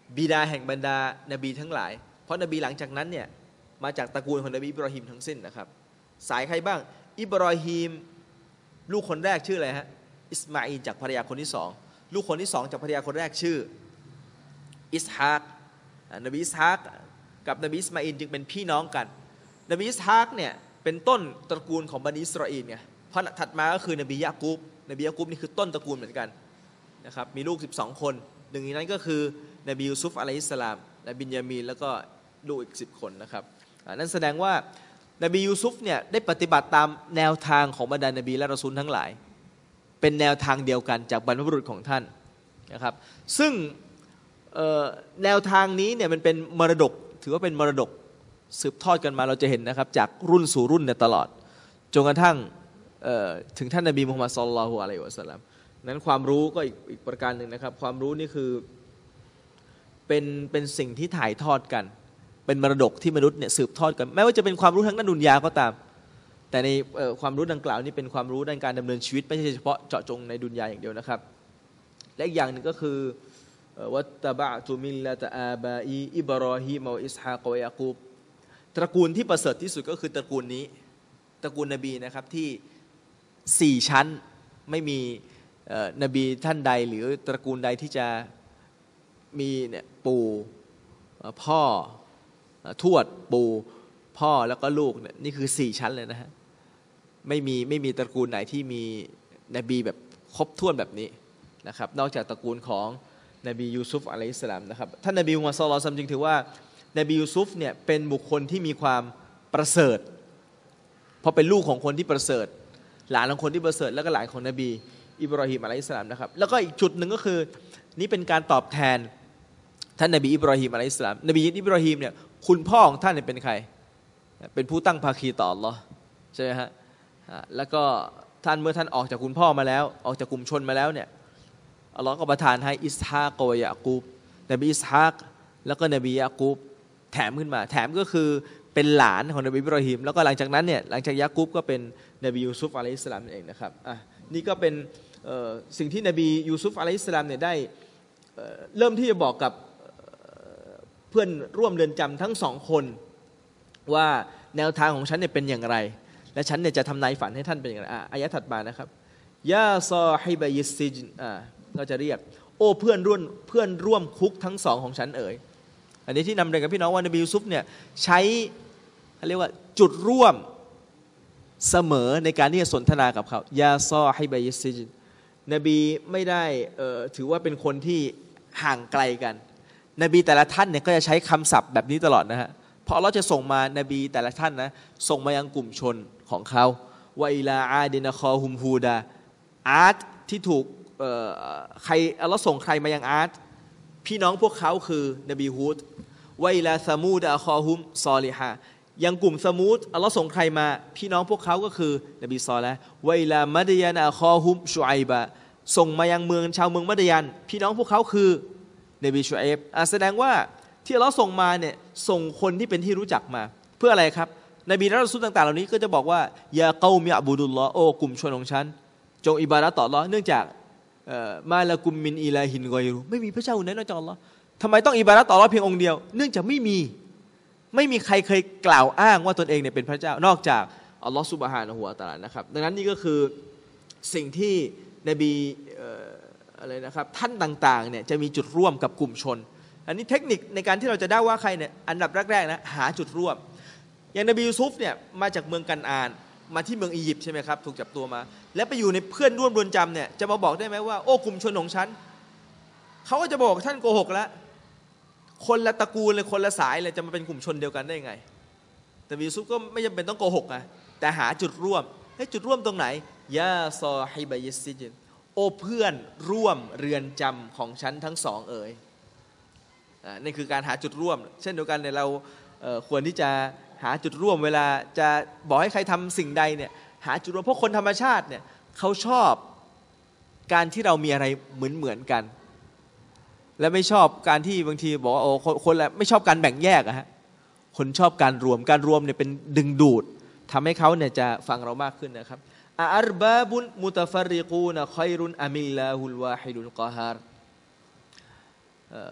บิดาแห่งบรรดานบีทั้งหลายเพราะนบีหลังจากนั้นเนี่ยมาจากตระกูลของนบีอิบรอฮีมทั้งสิ้นนะครับสายใครบ้างอิบรอฮีมลูกคนแรกชื่ออะไรฮะอิสมาอีลจากภรรยาคนที่สองลูกคนที่สองจากภรรยาคนแรกชื่ออิสฮากนบีอิสฮากกับนบีอิสมาอีลจึงเป็นพี่น้องกันนบีอิสฮากเนี่ยเป็นต้นตระกูลของบันิอิสราเอลไงเพราะถัดมาก็คือนบียะกูบนบียะกูบนี่คือต้นตระกูลเหมือนกันนะครับมีลูกสิบสองคนหนึ่งในนั้นก็คือนบียูซุฟอะลัยฮิสสลามและบินยามีนแล้วก็ลูกอีกสิบคนนะครับนั่นแสดงว่านบียูซุฟเนี่ยได้ปฏิบัติตามแนวทางของบรรดานบีและรอซูลทั้งหลายเป็นแนวทางเดียวกันจากบรรพบุรุษของท่านนะครับซึ่งแนวทางนี้เนี่ยมันเป็นมรดกถือว่าเป็นมรดกสืบทอดกันมาเราจะเห็นนะครับจากรุ่นสู่รุ่นเนี่ยตลอดจนกระทั่งถึงท่านนบีมุฮัมมัดศ็อลลัลลอฮุอะลัยฮิวะซัลลัมนั้นความรู้ก็อีกอีกประการหนึ่งนะครับความรู้นี่คือเป็นเป็นสิ่งที่ถ่ายทอดกันเป็นมรดกที่มนุษย์เนี่ยสืบทอดกันแม้ว่าจะเป็นความรู้ทางด้านดุนยาก็ตามแต่ในความรู้ดังกล่าวนี่เป็นความรู้ด้านการดำเนินชีวิตไม่ใช่เฉพาะเจาะจงในดุนยาอย่างเดียวนะครับและอีกอย่างหนึ่งก็คือวัตตะบะตุมิลละตะอาบาอีอิบรอฮีมวะอิสฮากวะยะกูบตระกูลที่ประเสริฐที่สุดก็คือตระกูลนี้ตระกูลนบีนะครับที่สี่ชั้นไม่มีนบีท่านใดหรือตระกูลใดที่จะมีเนี่ยปู่พ่อทวดปู่พ่อแล้วก็ลูกเนี่ยนี่คือสี่ชั้นเลยนะฮะไม่มีไม่มีตระกูลไหนที่มีนบีแบบครบถ้วนแบบนี้นะครับนอกจากตระกูลของนบียูซุฟอะลัยฮิสสลามนะครับท่านนบีมุฮัมมัดศ็อลลัลลอฮุอะลัยฮิวะซัลลัมจึงถือว่านบียูซุฟเนี่ยเป็นบุคคลที่มีความประเสริฐเพราะเป็นลูกของคนที่ประเสริฐหลานของคนที่ประเสริฐแล้วก็หลานของนบีอิบรอฮีมอะลัยฮิสสลามนะครับแล้วก็อีกจุดหนึ่งก็คือนี่เป็นการตอบแทนท่านนบีอิบรอฮีมอะลัยฮิสสลามนบีอิบรอฮีมเนี่ยคุณพ่อของท่านเนี่ยเป็นใครเป็นผู้ตั้งภาคีต่ออัลเลาะห์ใช่ไหมฮะแล้วก็ท่านเมื่อท่านออกจากคุณพ่อมาแล้วออกจากกลุ่มชนมาแล้วเนี่ยอัลเลาะห์ก็ประทานให้อิสฮากกับยะกูบนบีอิสฮากแล้วก็นบียะกูบแถมขึ้นมาแถมก็คือเป็นหลานของนบีอิบรอฮีมแล้วก็หลังจากนั้นเนี่ยหลังจากยะกูบก็เป็นนบียูซุฟอะลัยฮิสสลามเองนะครับอ่ะนี่ก็เป็นสิ่งที่นบียูซุฟอะลัยฮิสสลามเนี่ยได้เริ่มที่จะบอกกับเพื่อนร่วมเรือนจำทั้งสองคนว่าแนวทางของฉันเนี่ยเป็นอย่างไรและฉันเนี่ยจะทำนายฝันให้ท่านเป็นอย่างไรอายะถัดมานะครับยาซอฮิบะยิสซิจนอ่าก็จะเรียกโอ้เพื่อนร่วมเพื่อนร่วมคุกทั้งสองของฉันเอ๋ยอันนี้ที่นำเรียนกับพี่น้องว่านบียูซุฟเนี่ยใช้เขาเรียกว่าจุดร่วมเสมอในการที่จะสนทนากับเขายาซอฮิบะยิสซิจนนบีไม่ได้ถือว่าเป็นคนที่ห่างไกลกันนบีแต่ละท่านเนี่ยก็จะใช้คำศัพท์แบบนี้ตลอดนะฮะเพราะเราจะส่งมานบีแต่ละท่านนะส่งมายังกลุ่มชนของเขาวะอิลาอาดินคอฮุมฮูดาอาร์ตที่ถูกใครเราส่งใครมายังอาร์ตพี่น้องพวกเขาคือนบีฮูดวะอิลาซามูดะคอฮุมซอลิฮะยังกลุ่มซามูดเราส่งใครมาพี่น้องพวกเขาก็คือนบีซอละห์วะอิลามัดยันอะคอฮุมชุอัยบะส่งมายังเมืองชาวเมืองมัดยันพี่น้องพวกเขาคือนบีชูอัยบแสดงว่าที่เราส่งมาเนี่ยส่งคนที่เป็นที่รู้จักมาเพื่ออะไรครับนบีและรอซูลต่างๆเหล่านี้ก็จะบอกว่ายาเกามิยะบูดุลลอฮ์โอ้กลุ่มชนของฉันจงอิบาดะห์ต่ออัลเลาะห์เนื่องจากมาละกุมมินอิลาฮินกอยรุไม่มีพระเจ้าอื่นนอกจากอัลเลาะห์ทำไมต้องอิบาดะห์ต่ออัลเลาะห์เพียงองค์เดียวเนื่องจากไม่มีไม่มีใครเคยกล่าวอ้างว่าตนเองเนี่ยเป็นพระเจ้านอกจากอัลเลาะห์ซุบฮานะฮูวะตะอาลานะครับดังนั้นนี่ก็คือสิ่งที่นบีอะไรนะครับท่านต่างๆเนี่ยจะมีจุดร่วมกับกลุ่มชนอันนี้เทคนิคในการที่เราจะได้ว่าใครเนี่ยอันดับแรกๆนะหาจุดร่วมอย่างนบียูซุฟเนี่ยมาจากเมืองกันอานมาที่เมืองอียิปต์ใช่ไหมครับถูกจับตัวมาแล้วไปอยู่ในเพื่อนร่วมเรือนจำเนี่ยจะมาบอกได้ไหมว่าโอ้กลุ่มชนของฉันเขาก็จะบอกท่านโกหกแล้วคนละตระกูลเลยคนละสายเลยจะมาเป็นกลุ่มชนเดียวกันได้ไงแต่นบียูซุฟก็ไม่จำเป็นต้องโกหกนะแต่หาจุดร่วมให้จุดร่วมตรงไหนยาซอฮิบะยิสซิจนโอ้เพื่อนร่วมเรือนจำของฉันทั้งสองเอ๋ยนี่คือการหาจุดร่วมเช่นเดียวกันเนี่ยเราควรที่จะหาจุดร่วมเวลาจะบอกให้ใครทำสิ่งใดเนี่ยหาจุดร่วมเพราะคนธรรมชาติเนี่ยเขาชอบการที่เรามีอะไรเหมือนเหมือนกันและไม่ชอบการที่บางทีบอกว่าโอ้คนละไม่ชอบการแบ่งแยกอะฮะคนชอบการรวมการรวมเนี่ยเป็นดึงดูดทำให้เขาเนี่ยจะฟังเรามากขึ้นนะครับอัรบาบุนมุตฟัรริกูนค็อยรุนอะมิลลาฮุลวาฮิดุลกอฮาร์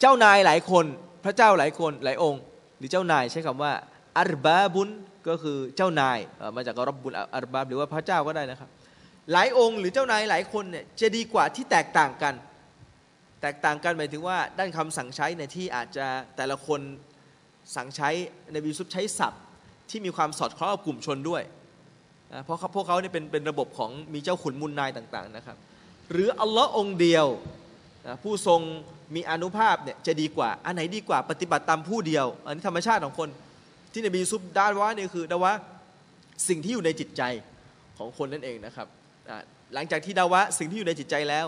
เจ้านายหลายคนพระเจ้าหลายคนหลายองค์หรือเจ้านายใช้คำว่าอัรบาบุนก็คือเจ้านายมาจากรับบุญอัรบาบหรือว่าพระเจ้าก็ได้นะครับหลายองค์หรือเจ้านายหลายคนเนี่ยจะดีกว่าที่แตกต่างกันแตกต่างกันหมายถึงว่าด้านคำสั่งใช้ในที่อาจจะแต่ละคนสั่งใช้นบียูซุฟใช้ศัพท์ที่มีความสอดคล้องกับกลุ่มชนด้วยเพราะพวกเขาเนี่ยเป็นเป็นระบบของมีเจ้าขุนมูลนายต่างๆนะครับหรืออัลลอฮ์องเดียวผู้ทรงมีอานุภาพเนี่ยจะดีกว่าอันไหนดีกว่าปฏิบัติตามผู้เดียวอันนี้ธรรมชาติของคนที่นบียูซุฟด่าว่านี่คือด่าว่าสิ่งที่อยู่ในจิตใจของคนนั่นเองนะครับหลังจากที่ด่าว่าสิ่งที่อยู่ในจิตใจแล้ว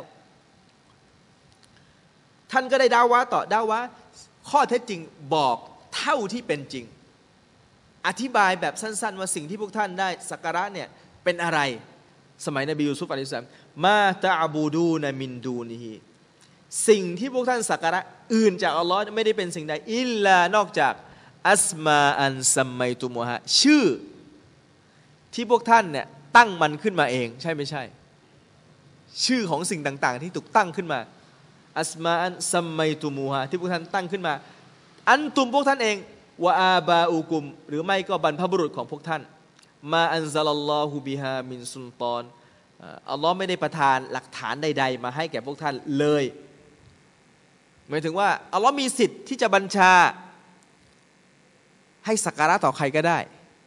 ท่านก็ได้ด่าว่าต่อด่าว่าข้อเท็จจริงบอกเท่าที่เป็นจริงอธิบายแบบสั้นๆว่าสิ่งที่พวกท่านได้สักการะเนี่ยเป็นอะไรสมัยนบียูซุฟอะลัยฮิสสลามมาตะอบูดูนมินดูนิฮิสิ่งที่พวกท่านสักการะอื่นจากอัลลอฮ์ไม่ได้เป็นสิ่งใดอิลลานอกจากอัสมาอันซัมไมตุมุฮะชื่อที่พวกท่านเนี่ยตั้งมันขึ้นมาเองใช่ไม่ใช่ชื่อของสิ่งต่างๆที่ถูกตั้งขึ้นมาอัสมาอันซัมไมตุมุฮะที่พวกท่านตั้งขึ้นมาอันตุมพวกท่านเองวะอาบาอุกุมหรือไม่ก็บรรพบุรุษของพวกท่านมาอันซาลัลลอฮุบิฮามินซุลตอนอัลลอฮ์ไม่ได้ประทานหลักฐานใดๆมาให้แก่พวกท่านเลยหมายถึงว่าอัลลอฮ์มีสิทธิ์ที่จะบัญชาให้สักการะต่อใครก็ได้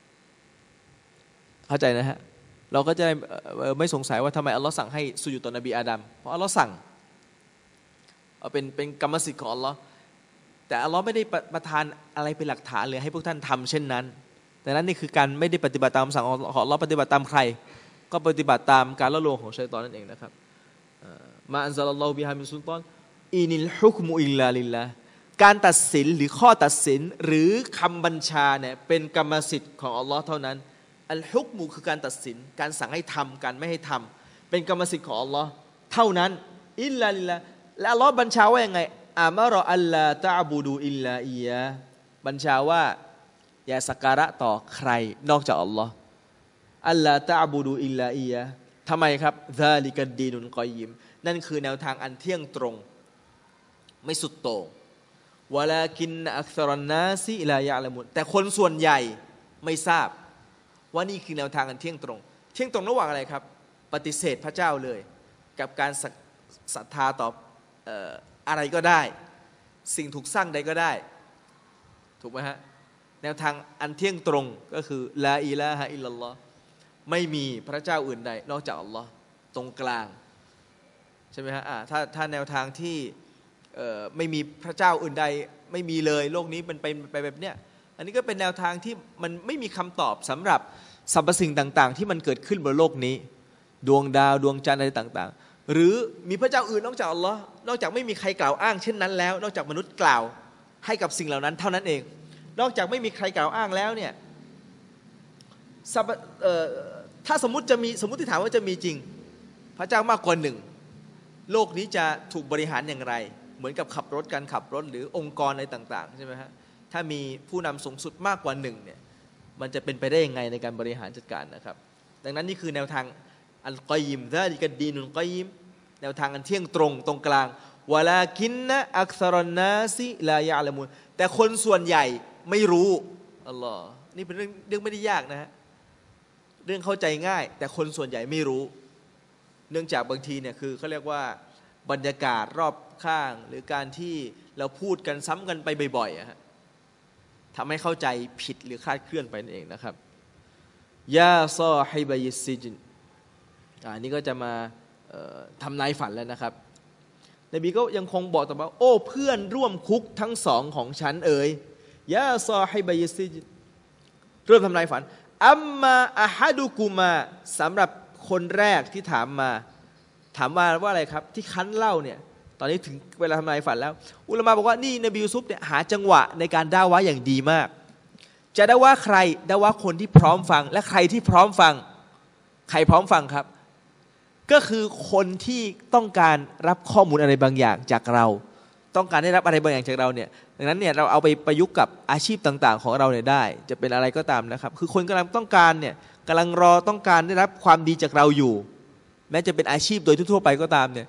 เข้าใจนะฮะเราก็จะไม่สงสัยว่าทำไมอัลลอฮ์สั่งให้สุญูดต่อนบีอาดัมเพราะอัลลอฮ์สั่งเป็นเป็นกรรมสิทธิ์ของอัลลอฮ์แต่อัลลอฮ์ไม่ได้ประทานอะไรเป็นหลักฐานเลยให้พวกท่านทำเช่นนั้นดังนั้นนี่คือการไม่ได้ปฏิบัติตามคำสั่งของอัลลอฮ์ปฏิบัติตามใครก็ปฏิบัติตามการละโลงของชัยฏอนนั่นเองนะครับมาอันซาลัลลอฮุบิฮามินซุลตอนอินิลฮุกมุอิลลาลิลลาห์การตัดสินหรือข้อตัดสินหรือคำบัญชาเนี่ยเป็นกรรมสิทธิ์ของอัลลอฮ์เท่านั้นอัลฮุกมุคือการตัดสินการสั่งให้ทำการไม่ให้ทำเป็นกรรมสิทธิ์ของอัลลอฮ์เท่านั้นอิลลาลิลลาห์และอัลลอฮ์บัญชาว่ายังไงอามะรออัลลาตะอบูดูอิลลาอียะบัญชาว่าอย่าสักการะต่อใครนอกจากอัลลอฮ์อัลลาตะอบูดูอิลลาอียะทำไมครับซาลิกัดดีนุนกอยยิมนั่นคือแนวทางอันเที่ยงตรงไม่สุดโต่งวะลากินอักษรนาซิลายะละมุนแต่คนส่วนใหญ่ไม่ทราบว่านี่คือแนวทางอันเที่ยงตรงเที่ยงตรงระหว่างอะไรครับปฏิเสธพระเจ้าเลยกับการศรัทธาต่อเอ่ออะไรก็ได้สิ่งถูกสร้างใดก็ได้ถูกไหมฮะแนวทางอันเที่ยงตรงก็คือลาอิลาฮะอิลลัลลอฮ์ไม่มีพระเจ้าอื่นใดนอกจากอัลลอฮ์ตรงกลางใช่ไหมฮะถ้าถ้าแนวทางที่ไม่มีพระเจ้าอื่นใดไม่มีเลยโลกนี้มันไปไปแบบเนี้ยอันนี้ก็เป็นแนวทางที่มันไม่มีคำตอบสำหรับสรรพสิ่งต่างๆที่มันเกิดขึ้นบนโลกนี้ดวงดาวดวงจันทร์อะไรต่างๆหรือมีพระเจ้าอื่นนอกจากอัลลอฮ์นอกจากไม่มีใครกล่าวอ้างเช่นนั้นแล้วนอกจากมนุษย์กล่าวให้กับสิ่งเหล่านั้นเท่านั้นเองนอกจากไม่มีใครกล่าวอ้างแล้วเนี่ยถ้าสมมุติจะมีสมมุติฐานว่าจะมีจริงพระเจ้ามากกว่าหนึ่งโลกนี้จะถูกบริหารอย่างไรเหมือนกับขับรถการขับรถหรือองค์กรอะไรต่างๆใช่ไหมฮะถ้ามีผู้นำสูงสุดมากกว่าหนึ่งเนี่ยมันจะเป็นไปได้ยังไงในการบริหารจัดการนะครับดังนั้นนี่คือแนวทางอัลกอยยิมซาลิกัดดีนุลกอยยิมแนวทางอันเที่ยงตรงตรงกลางวะลากินนะอักษรนาซิลายะละมุนแต่คนส่วนใหญ่ไม่รู้อัลลอฮ์นี่เป็นเรื่องเรื่องไม่ได้ยากนะฮะเรื่องเข้าใจง่ายแต่คนส่วนใหญ่ไม่รู้เนื่องจากบางทีเนี่ยคือเขาเรียกว่าบรรยากาศรอบข้างหรือการที่เราพูดกันซ้ำกันไปบ่อยๆอะฮะทำให้เข้าใจผิดหรือคลาดเคลื่อนไปนั่นเองนะครับยาซอฮิบะยิซิจนอันนี้ก็จะมาทำนายฝันแล้วนะครับนบีก็ยังคงบอกต่อว่าโอ้เพื่อนร่วมคุกทั้งสองของฉันเอ๋ยยาซอฮิบะยิซิจนเริ่มทำนายฝันอัมมาอะฮัดุกุมาสำหรับคนแรกที่ถามมาถามมาว่าอะไรครับที่คั้นเหล้าเนี่ยตอนนี้ถึงเวลาทำนายฝันแล้วอุลามะบอกว่านี่นบียูซุฟเนี่ยหาจังหวะในการด่าว่าอย่างดีมากจะด่าว่าใครด่าว่าคนที่พร้อมฟังและใครที่พร้อมฟังใครพร้อมฟังครับก็คือคนที่ต้องการรับข้อมูลอะไรบางอย่างจากเราต้องการได้รับอะไรบางอย่างจากเราเนี่ยดังนั้นเนี่ยเราเอาไปประยุกต์กับอาชีพต่างๆของเราเนี่ยได้จะเป็นอะไรก็ตามนะครับคือคนกำลังต้องการเนี่ยกำลังรอต้องการได้รับความดีจากเราอยู่แม้จะเป็นอาชีพโดยทั่วไปก็ตามเนี่ย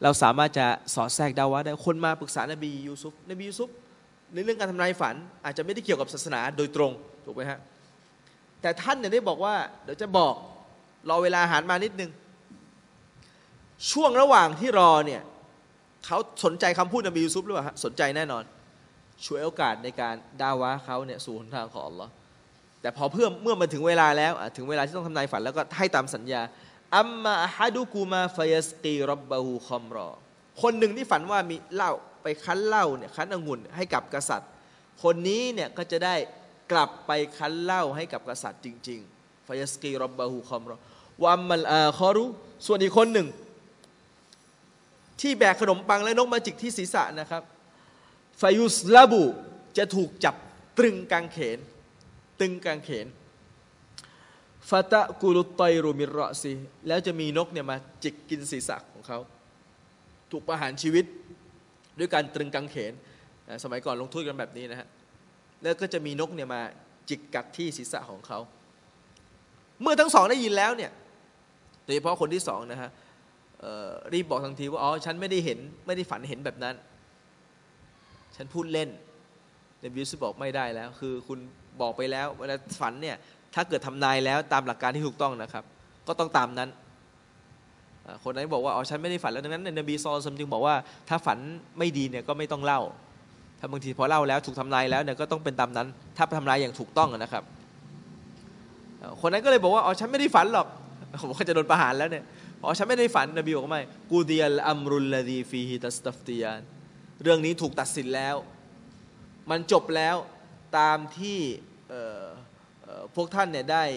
เราสามารถจะสอดแทรกดาวะได้คนมาปรึกษานบียูซุฟนบียูซุฟในเรื่องการทำนายฝันอาจจะไม่ได้เกี่ยวกับศาสนาโดยตรงถูกไหมฮะแต่ท่านเนี่ยได้บอกว่าเดี๋ยวจะบอกรอเวลาอาหารมานิดนึงช่วงระหว่างที่รอเนี่ยเขาสนใจคำพูดนบียูซุฟหรือเปล่าสนใจแน่นอนช่วยโอกาสในการดาวะเขาเนี่ยสู่หนทางของอัลลอฮ์แต่พอเพื่อเมื่อมาถึงเวลาแล้วถึงเวลาที่ต้องทำนายฝันแล้วก็ให้ตามสัญญาอัมมาอะฮัดุกูมาฟยัสกีรับบะฮูคอมรอคนหนึ่งที่ฝันว่ามีเหล้าไปคั้นเหล้าเนี่ยคั้นองุ่นให้กับกษัตริย์คนนี้เนี่ยก็จะได้กลับไปคั้นเหล้าให้กับกษัตริย์จริงๆฟยัสกีรับบะฮูคอมรอวะอัมมัลอาคอรุส่วนอีกคนหนึ่งที่แบกขนมปังและนกมาจิกที่ศีรษะนะครับฟายุสลาบูจะถูกจับตรึงกางเขนตึงกางเขนฟาตะกุลุตไตรุมิรรอซีแล้วจะมีนกเนี่ยมาจิกกินศีรษะของเขาถูกประหารชีวิตด้วยการตรึงกางเขนสมัยก่อนลงโทษกันแบบนี้นะฮะแล้วก็จะมีนกเนี่ยมาจิกกัดที่ศีรษะของเขาเมื่อทั้งสองได้ยินแล้วเนี่ยโดยเฉพาะคนที่สองนะฮะรีบบอกทันทีว่าอ๋อฉันไม่ได้เห็นไม่ได้ฝันเห็นแบบนั้นฉันพูดเล่นนบียูซุฟบอกไม่ได้แล้วคือคุณบอกไปแล้วเวลาฝันเนี่ยถ้าเกิดทำนายแล้วตามหลักการที่ถูกต้องนะครับก็ต้องตามนั้นคนนั้นบอกว่าอ๋อฉันไม่ได้ฝันแล้วดังนั้นนบีซอลซัมจึงบอกว่าถ้าฝันไม่ดีเนี่ยก็ไม่ต้องเล่าถ้าบางทีพอเล่าแล้วถูกทำนายแล้วเนี่ยก็ต้องเป็นตามนั้นถ้าทำนายอย่างถูกต้องนะครับคนนั้นก็เลยบอกว่าอ๋อฉันไม่ได้ฝันหรอกผมบอกว่าจะโดนประหารแล้วเนี่ยอ๋อฉันไม่ได้ฝันนบีบอกว่าไม่กูดียัลอัมรุลลดีฟีฮิตัสตัฟติยานเรื่องนี้ถูกตัดสินแล้วมันจบแล้วตามที่พวกท่านเนี่ยได้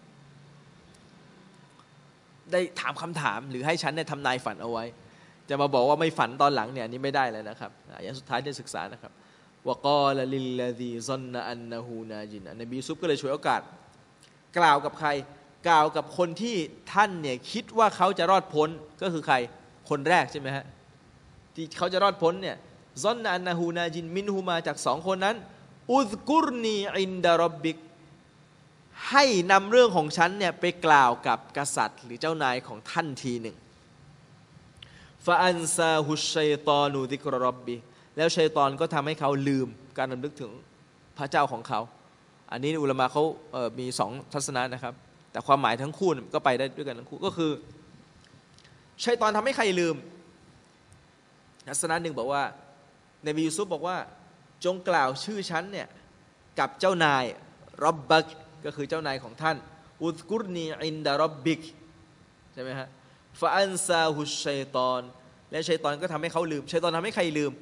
ได้ถามคำถามหรือให้ฉันเนี่ยทำนายฝันเอาไว้จะมาบอกว่าไม่ฝันตอนหลังเนี่ยนี่ไม่ได้เลยนะครับอย่างสุดท้ายได้ศึกษานะครับวะกอลลิลลดีซันนะอันนะฮูนาจินนบียูซุฟก็เลยฉวยโอกาสกล่าวกับใครกล่าวกับคนที่ท่านเนี่ยคิดว่าเขาจะรอดพ้นก็คือใครคนแรกใช่ไหมฮะที่เขาจะรอดพ้นเนี่ยซอนนะอันนะฮูนาจินมินฮูมาจากสองคนนั้นอุซกุรนีอินดารบบิกให้นำเรื่องของฉันเนี่ยไปกล่าวกับกษัตริย์หรือเจ้านายของท่านทีหนึ่งฟาอันซาฮุชัยฏอนูซิกรรับบิแล้วชัยฏอนก็ทำให้เขาลืมการรำลึกถึงพระเจ้าของเขาอันนี้อุลามะเขาเอ่อมีสองทัศนะนะครับแต่ความหมายทั้งคู่ก็ไปได้ด้วยกันทั้งคู่ก็คือชัยฏอนทำให้ใครลืมทัศนะหนึ่งบอกว่านบียูซุฟบอกว่าจงกล่าวชื่อฉันเนี่ยกับเจ้านายรับบักก็คือเจ้านายของท่านอุซกุรนีอินดารบบิกใช่ไหมฮะฟาอันซาฮุชัยฏอนและชัยฏอนก็ทำให้เขาลืมชัยฏอนทำให้ใครลืม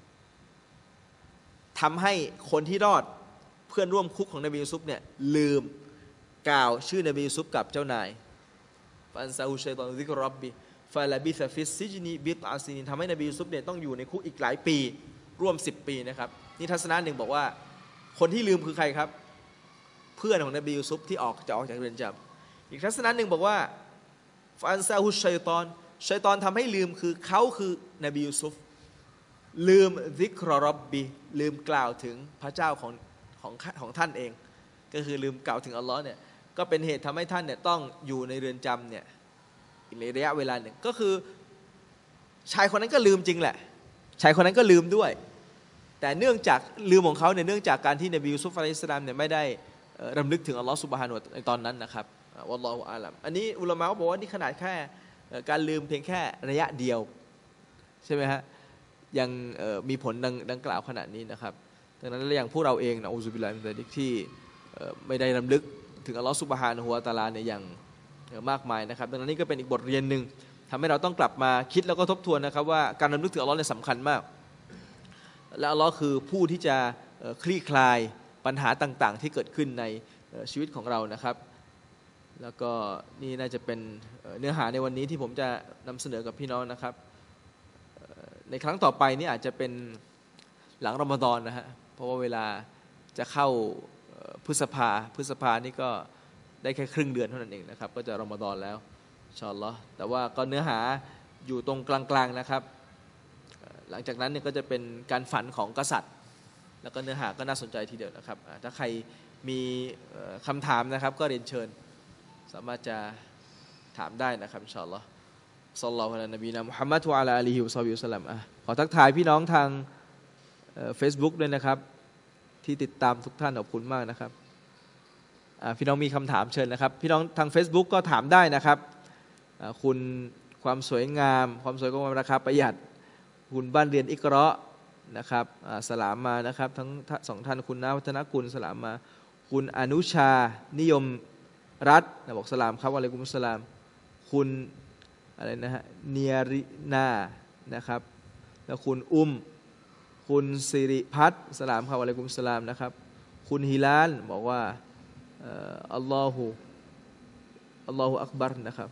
ทำให้คนที่รอดเพื่อนร่วมคุกของนบียูซุฟเนี่ยลืมกล่าวชื่อนบียูซุฟกับเจ้านายฟาอันซาฮุชัยฏอนซิกรรับบิฟาลาบิซะฟิสซิจนีบิตอาซินินทำให้นบียูซุฟเนี่ยต้องอยู่ในคุกอีกหลายปีร่วมสิบปีนะครับนี่ทัศนะหนึ่งบอกว่าคนที่ลืมคือใครครับเพื่อนของนบียูซุฟที่ออกจะออกจากเรือนจำอีกทัศนะหนึ่งบอกว่าฟาอันซาฮุชัยฏอนชัยฏอนทำให้ลืมคือเขาคือนบียูซุฟลืมซิกรรับบีลืมกล่าวถึงพระเจ้าของของของท่านเองก็คือลืมกล่าวถึงอัลลอฮ์เนี่ยก็เป็นเหตุทำให้ท่านเนี่ยต้องอยู่ในเรือนจำเนี่ยอีกระยะเวลาหนึ่งก็คือชายคนนั้นก็ลืมจริงแหละชายคนนั้นก็ลืมด้วยแต่เนื่องจากลืมของเขาเนี่ยเนื่องจากการที่นบียูซุฟอะลัยฮิสสลามเนี่ยไม่ได้รำลึกถึงอัลลอฮ์ซุบฮานะฮูวะตะอาลาในตอนนั้นนะครับวัลลอฮุอาลัมอันนี้อุลามะเขาบอกว่านี่ขนาดแค่การลืมเพียงแค่ระยะเดียวใช่ไหมฮะยังมีผลดังดังกล่าวขนาดนี้นะครับดังนั้นอย่างพวกเราเองนะอูซุบิลลาฮิมินซาลิกที่ไม่ได้รำลึกถึงอัลลอฮ์ซุบฮานะฮูวะตะอาลาเนี่ยอย่างมากมายนะครับดังนั้นนี่ก็เป็นอีกบทเรียนหนึ่งทำให้เราต้องกลับมาคิดแล้วก็ทบทวนนะครับว่าการรำลึกถึงอัลลอฮ์เนี่ยสำคัญมากและอัลลอฮ์คือผู้ที่จะคลี่คลายปัญหาต่างๆที่เกิดขึ้นในชีวิตของเรานะครับแล้วก็นี่น่าจะเป็นเนื้อหาในวันนี้ที่ผมจะนำเสนอกับพี่น้องนะครับในครั้งต่อไปนี่อาจจะเป็นหลังรอมฎอนนะฮะเพราะว่าเวลาจะเข้าพฤษภาพฤษภานี่ก็ได้แค่ครึ่งเดือนเท่านั้นเองนะครับก็จะรอมฎอนแล้วอินชาอัลลอฮ์แต่ว่าก็เนื้อหาอยู่ตรงกลางๆนะครับหลังจากนั้นเนี่ยก็จะเป็นการฝันของกษัตริย์แล้วก็เนื้อหาก็น่าสนใจทีเดียวนะครับถ้าใครมีคำถามนะครับก็เรียนเชิญสามารถจะถามได้นะครับอินชาอัลลอฮ์ศ็อลลัลลอฮุอะลัยฮินบีนะมุฮัมมัดวะอะลาอาลีฮิวะศอฮบิฮิวะซัลลัมอ่ะขอทักทายพี่น้องทางเฟซบุ๊กด้วยนะครับที่ติดตามทุกท่านขอบคุณมากนะครับพี่น้องมีคำถามเชิญนะครับพี่น้องทาง Facebook ก็ถามได้นะครับคุณความสวยงามความสวยงามราคาประหยัดคุณบ้านเรียนอิกเราะห์นะครับสลามมานะครับทั้งสองท่านคุณนาวัฒนกุลสลามมาคุณอนุชานิยมรัฐบอกสลามครับวะอะลัยกุมุสสลามคุณอะไรนะฮะเนียรินานะครับแล้วคุณอุ้มคุณสิริพัฒน์สลามครับวะอะลัยกุมุสสลามนะครับคุณฮิลาลบอกว่าอัลลอฮฺอัลลอฮฺอักบัรนะครับ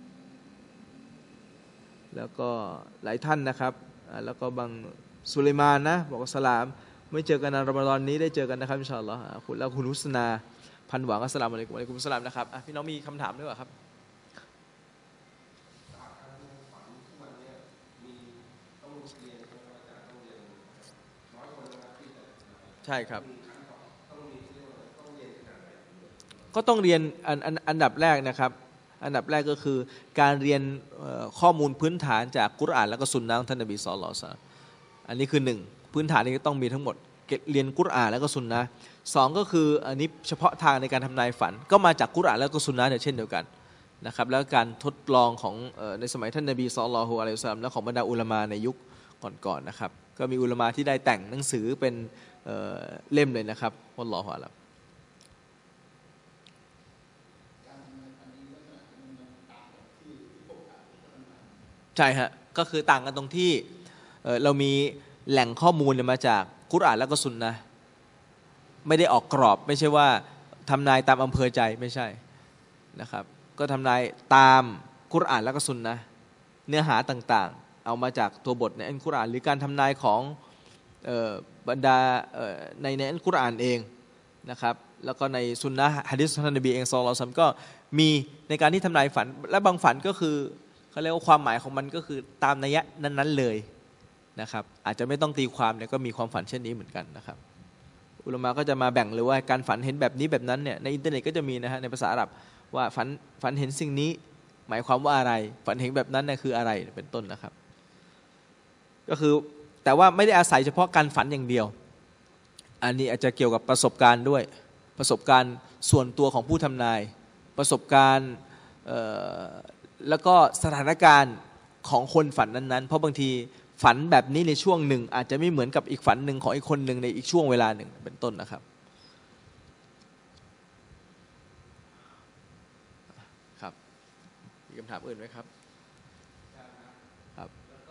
แล้วก็หลายท่านนะครับแล้วก็บางสุลัยมานนะบอกสลามไม่เจอกันในรอมฎอนนี้ได้เจอกันนะครับอินชาอัลลอฮ์คุณแล้วคุณฮุสนาพันหวังอัสสลามุอะลัยกุมวะอะลัยกุมุสสลามนะครับพี่น้องมีคำถามด้วยครับใช่ครับก็ต้องเรียนอันอันดับแรกนะครับอันดับแรกก็คือการเรียนข้อมูลพื้นฐานจากกุรอานแล้วก็สุนนะของท่านนบีศ็อลลัลลอฮุอะลัยฮิวะซัลลัมอันนี้คือหนึ่งพื้นฐานนี้ต้องมีทั้งหมดเรียนกุรอานแล้วก็สุนนะสองก็คืออันนี้เฉพาะทางในการทำนายฝันก็มาจากกุรอานแล้วก็สุนนะเนี่ยเช่นเดียวกันนะครับแล้วการทดลองของในสมัยท่านนบีศ็อลลัลลอฮุอะลัยฮิวะซัลลัมและของบรรดาอุลามะในยุคก่อนๆนะครับก็มีอุลามะที่ได้แต่งหนังสือเป็นเล่มเลยนะครับวัลลอฮุอะลัมใช่ฮะก็คือต่างกันตรงที่เรามีแหล่งข้อมูลมาจากกุรอานแล้วก็ซุนนะห์ไม่ได้ออกกรอบไม่ใช่ว่าทำนายตามอำเภอใจไม่ใช่นะครับก็ทำนายตามกุรอานแล้วก็ซุนนะห์เนื้อหาต่างๆเอามาจากตัวบทในอัลกุรอานหรือการทำนายของบรรดาในในอัลกุรอานเองนะครับแล้วก็ในซุนนะห์หะดีษของท่านนบีเองศ็อลลัลลอฮุอะลัยฮิวะซัลลัมก็มีในการที่ทำนายฝันและบางฝันก็คือเขาเรียกว่าความหมายของมันก็คือตามนัยยะนั้นๆเลยนะครับอาจจะไม่ต้องตีความเนี่ยก็มีความฝันเช่นนี้เหมือนกันนะครับอุลามะก็จะมาแบ่งเลยว่าการฝันเห็นแบบนี้แบบนั้นเนี่ยในอินเทอร์เน็ตก็จะมีนะฮะในภาษาอาหรับว่าฝันฝันเห็นสิ่งนี้หมายความว่าอะไรฝันเห็นแบบนั้นเนี่ยคืออะไรเป็นต้นนะครับก็คือแต่ว่าไม่ได้อาศัยเฉพาะการฝันอย่างเดียวอันนี้อาจจะเกี่ยวกับประสบการณ์ด้วยประสบการณ์ส่วนตัวของผู้ทำนายประสบการณ์แล้วก็สถานการณ์ของคนฝันนั้นๆเพราะบางทีฝันแบบนี้ในช่วงหนึ่งอาจจะไม่เหมือนกับอีกฝันหนึ่งของอีกคนหนึ่งในอีกช่วงเวลาหนึ่งเป็นต้นนะครับครับมีคำถามอื่นไหมครับครับ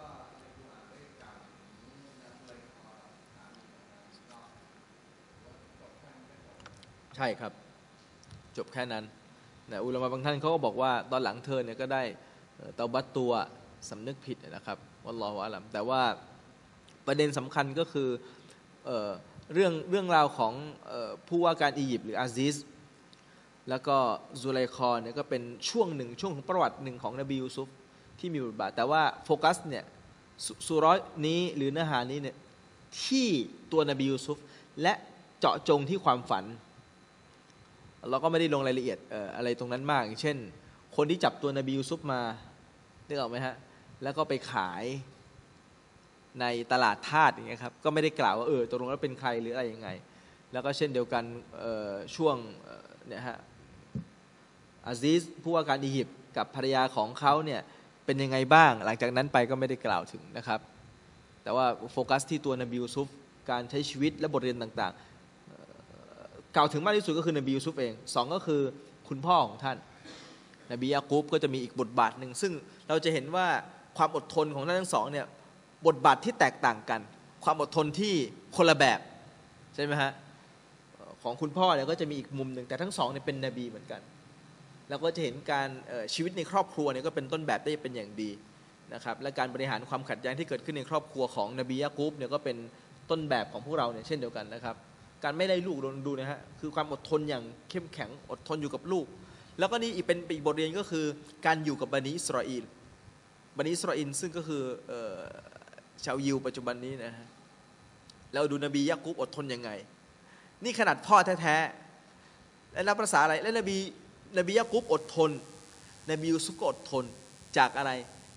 ใช่ครับจบแค่นั้นนะอุลามะบางท่านเขาก็บอกว่าตอนหลังเธอเนี่ยก็ได้เตาบัตตัวสำนึกผิดนะครับวัลลอฮุอะลัมแต่ว่าประเด็นสำคัญก็คือเอ่อเรื่องเรื่องราวของเอ่อผู้ว่าการอียิปต์หรืออาซิซแล้วก็ซุไลคอเนี่ยก็เป็นช่วงหนึ่งช่วงของประวัติหนึ่งของนบียูซุฟที่มีบทบาทแต่ว่าโฟกัสเนี่ยสุเราะห์นี้หรือเนื้อหานี้เนี่ยที่ตัวนบียูซุฟและเจาะจงที่ความฝันเราก็ไม่ได้ลงรายละเอียดเอ่ออะไรตรงนั้นมากอย่างเช่นคนที่จับตัวนบียูซุฟมานึกออกไหมฮะแล้วก็ไปขายในตลาดทาสอย่างเงี้ยครับก็ไม่ได้กล่าวว่าเออตกลงแล้วเป็นใครหรืออะไรยังไงแล้วก็เช่นเดียวกันช่วงเนี่ยฮะอาซิซผู้ว่าการอียิปต์กับภรรยาของเขาเนี่ยเป็นยังไงบ้างหลังจากนั้นไปก็ไม่ได้กล่าวถึงนะครับแต่ว่าโฟกัสที่ตัวนบียูซุฟการใช้ชีวิตและบทเรียนต่างๆกล่าวถึงมากที่สุดก็คือนบียูซุฟเองสองก็คือคุณพ่อของท่านนบียะกูบก็จะมีอีกบทบาทหนึ่งซึ่งเราจะเห็นว่าความอดทนของท่านทั้งสองเนี่ยบทบาทที่แตกต่างกันความอดทนที่คนละแบบใช่ไหมฮะของคุณพ่อเนี่ยก็จะมีอีกมุมหนึ่งแต่ทั้งสองเนี่ยเป็นนบีเหมือนกันแล้วก็จะเห็นการชีวิตในครอบครัวเนี่ยก็เป็นต้นแบบได้เป็นอย่างดีนะครับและการบริหารความขัดแย้งที่เกิดขึ้นในครอบครัวของนบียะกูบเนี่ยก็เป็นต้นแบบของพวกเราเนี่ยเช่นเดียวกันนะครับการไม่ได้ลูกดูนะฮะคือความอดทนอย่างเข้มแข็งอดทนอยู่กับลูกแล้วก็นี่อีกเป็นอีกบทเรียนก็คือการอยู่กับบันิอิสราเอลบันิอิสราเอลซึ่งก็คือชาวยิวปัจจุบันนี้นะฮะแล้วดูนบียะกูบอดทนยังไงนี่ขนาดพ่อแท้ๆและนับภาษาอะไรและนบีนบียะกูบอดทนนบียูซุฟก็อดทนจากอะไร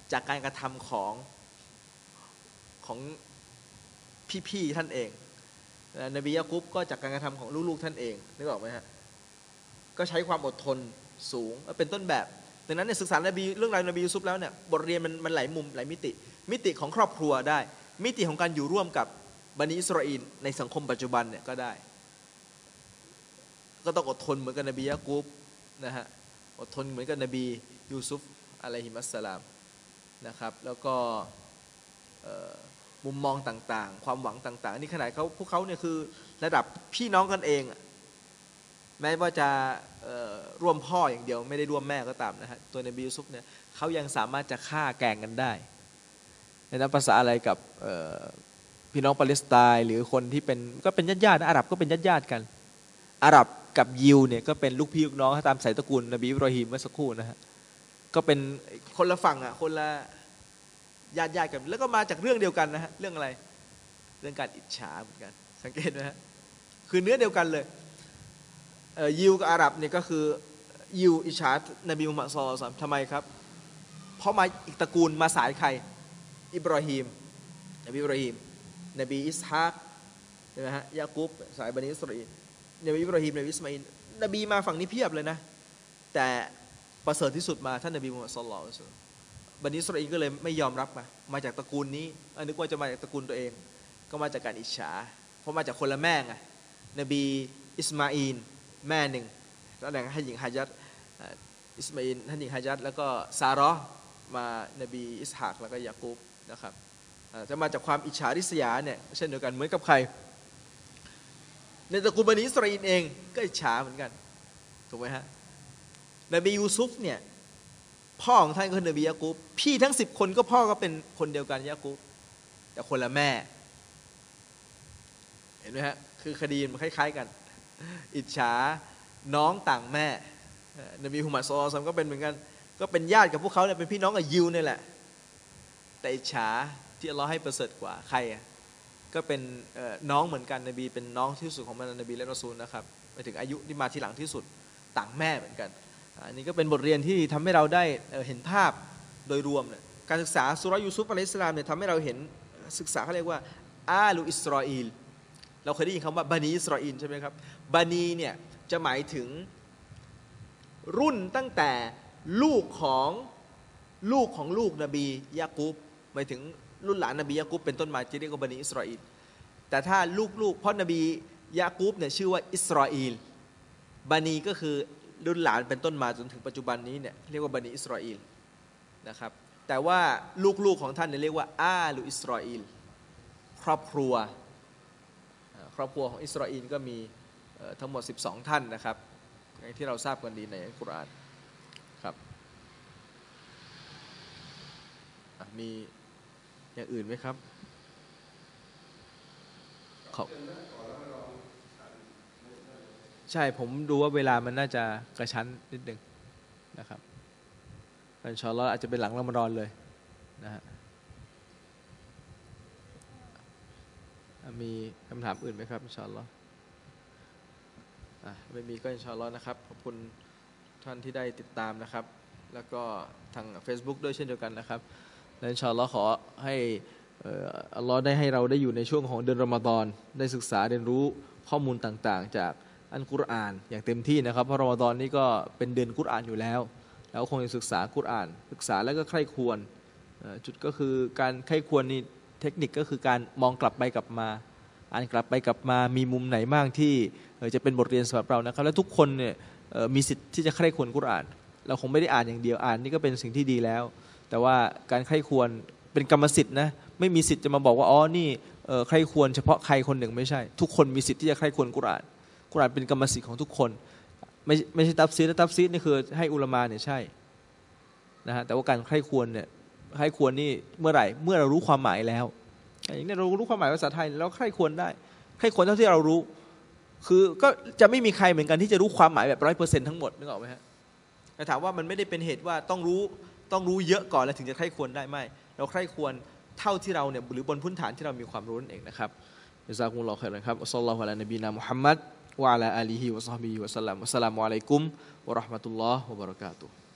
จากการกระทำของของพี่ๆท่านเองนบียะกุบก็จากการกระทำของลูกๆท่านเองนึกออกไหมฮะก็ใช้ความอดทนสูงเป็นต้นแบบดังนั้นเนี่ยศึกษานบีเรื่องราวนบียูซุฟแล้วเนี่ยบทเรียนมันมันหลายมุมหลายมิติมิติของครอบครัวได้มิติของการอยู่ร่วมกับบันิอิสราเอลในสังคมปัจจุบันเนี่ยก็ได้ก็ต้องอดทนเหมือนกับนบียะกุบนะฮะอดทนเหมือนกับนบียูซุฟอะลัยฮิมัสสลามนะครับแล้วก็มุมมองต่างๆความหวังต่างๆนี่ขนาดเขาพวกเขาเนี่ยคือระดับพี่น้องกันเองแม้ว่าจะร่วมพ่ออย่างเดียวไม่ได้ร่วมแม่ก็ตามนะฮะตัวนบียูซุฟเนี่ยเขายังสามารถจะฆ่าแกล้งกันได้ในนับภาษาอะไรกับพี่น้องปาเลสไตน์หรือคนที่เป็นก็เป็นญาติๆนะอาหรับก็เป็นญาติๆกันอาหรับกับยิวเนี่ยก็เป็นลูกพี่ลูกน้องตามสายตระกูลนบีอิบรอฮีมเมื่อสักครู่นะฮะก็เป็นคนละฝั่งอ่ะคนละญาติญาติกันแล้วก็มาจากเรื่องเดียวกันนะฮะเรื่องอะไรเรื่องการอิจฉาเหมือนกันสังเกตไหมฮะคือเนื้อเดียวกันเลยยิวกับอาหรับเนี่ยก็คือยิวอิจฉานบีมุฮัมมัดศ็อลลัลลอฮุอะลัยฮิวะซัลลัมทำไมครับเพราะมาอีกตระกูลมาสายใครอิบรอฮีมนบีอิบรอฮีมนบีอิสฮากใช่ไหมฮะยะกุบสายบันิอิสราเอลนบีอิบรอฮีมนบีอิสมาอิลนบีมาฝั่งนี้เพียบเลยนะแต่ประเสริฐที่สุดมาท่านนบีมุฮัมมัดศ็อลลัลลอฮุอะลัยฮิวะซัลลัมบันิอิสราเอลก็เลยไม่ยอมรับมามาจากตระกูลนี้นึกว่าจะมาจากตระกูลตัวเองก็มาจากการอิจฉาเพราะมาจากคนละแม่ไงนบีอิสมาอิลแม่หนึ่งแล้วแต่ให้หญิงฮาญัดอิสมาอิลท่านหญิงฮาญัดแล้วก็ซาเราะห์มานบีอิสฮากแล้วก็ยะกุบนะครับจะมาจากความอิจฉาริษยาเนี่ยเช่นเดียวกันเหมือนกับใครในตระกูลบันิอิสราเอลเองก็อิจฉาเหมือนกันถูกไหมฮะนบียูซุฟเนี่ยพ่อของท่านก็คือนบียะกุบพี่ทั้งสิบคนก็พ่อก็เป็นคนเดียวกันยะกุบแต่คนละแม่เห็นไหมฮะคือคดีมันคล้ายๆกันอิจฉาน้องต่างแม่นบีมุฮัมมัดศ็อลลัลลอฮุอะลัยฮิวะซัลลัมก็เป็นเหมือนกันก็เป็นญาติกับพวกเขาเนี่ยเป็นพี่น้องกับยิวนี่แหละแต่อิจฉาที่อัลเลาะห์ให้ประเสริฐกว่าใครก็เป็นน้องเหมือนกันนบีเป็นน้องที่สุดของบรรดานบีและรอซูลนะครับไปถึงอายุที่มาทีหลังที่สุดต่างแม่เหมือนกันอันนี้ก็เป็นบทเรียนที่ทำให้เราได้เห็นภาพโดยรวมเนี่ยการศึกษาซูเราะห์ยูซุฟอะลัยฮิสสลามเนี่ยทำให้เราเห็นศึกษาเขาเรียกว่าอาลูอิสราเอลเราเคยได้ยินคำว่าบานีอิสราเอลใช่ไหมครับบานีเนี่ยจะหมายถึงรุ่นตั้งแต่ลูกของลูกของลูกนบียะกุบหมายถึงรุ่นหลานนบียะกุบเป็นต้นมาจะเรียกว่าบานีอิสราเอลแต่ถ้าลูกๆเพราะนบียะกุบเนี่ยชื่อว่าอิสราเอลบานีก็คือรุ่นหลานเป็นต้นมาจนถึงปัจจุบันนี้เนี่ยเรียกว่าบานีอิสราเอลนะครับแต่ว่าลูกๆของท่านเนี่ยเรียกว่าอาลูอิสราเอลครอบครัวครอบครัวของอิสราเอลก็มีทั้งหมดสิบสองท่านนะครับอย่างที่เราทราบกันดีในอัลกุรอานครับมีอย่างอื่นไหมครับขอบใช่ผมดูว่าเวลามันน่าจะกระชั้นนิดนึงนะครับอินชาอัลลอฮ์อาจจะเป็นหลังรอมฎอนเลยนะฮะมีคำถามอื่นไหมครับอินชาอัลลอฮ์ไม่มีก็อินชาอัลลอฮ์นะครับขอบคุณท่านที่ได้ติดตามนะครับแล้วก็ทาง Facebook ด้วยเช่นเดียวกันนะครับและอินชาอัลลอฮ์ขอให้อัลลอฮ์ได้ให้เราได้อยู่ในช่วงของเดือนรอมฎอนได้ศึกษาเรียนรู้ข้อมูลต่างๆจากอัลกุรอานอย่างเต็มที่นะครับเพราะรอมฎอนนี้ก็เป็นเดือนกุรอานอยู่แล้วแล้วคงจะศึกษากุรอานศึกษาแล้วก็ใคร่ควรจุดก็คือการใคร่ควรนี่เทคนิคก็คือการมองกลับไปกลับมาอ่านกลับไปกลับมามีมุมไหนบ้างที่จะเป็นบทเรียนสำหรับเรานะครับและทุกคนเนี่ยมีสิทธิ์ที่จะใคร่ควรกุรอานเราคงไม่ได้อ่านอย่างเดียวอ่านนี่ก็เป็นสิ่งที่ดีแล้วแต่ว่าการใคร่ควรเป็นกรรมสิทธิ์นะไม่มีสิทธิ์จะมาบอกว่าอ๋อนี่ใคร่ควรเฉพาะใครคนหนึ่งไม่ใช่ทุกคนมีสิทธิ์ที่จะใคร่ควรกุรอานกุรอานเป็นกรรมสิทธิ์ของทุกคนไม่ไม่ใช่ตัฟซีรและตัฟซีรนี่คือให้อุลามะเนี่ยใช่นะฮะแต่ว่าการใคร่ควรเนี่ยใคร่ควรนี่เมื่อไหร่เมื่อเรารู้ความหมายแล้วอย่างนี้เรารู้ความหมายภาษาไทยเราใคร่ควรได้ใคร่ควรเท่าที่เรารู้คือก็จะไม่มีใครเหมือนกันที่จะรู้ความหมายแบบร้อยเปอร์เซ็นต์ทั้งหมดนึกออกไหมฮะแต่ถามว่ามันไม่ได้เป็นเหตุว่าต้องรู้ต้องรู้เยอะก่อนแล้วถึงจะใคร่ควรได้ไม่เราใคร่ควรเท่าที่เราเนี่ยหรือบนพื้นฐานที่เรามีความรู้นั่นเองนะครับญะซากุมุลลอฮุค็อยรันครับอัสลอฮุอะลานบีนามุฮัมมัดวะอะลาอาลีฮิวะศอฮบิฮิวะซัลลัมอัสสลามุอะลัยกุมวะเราะห์มะตุลลอฮ์วะบะเราะกาตุฮ์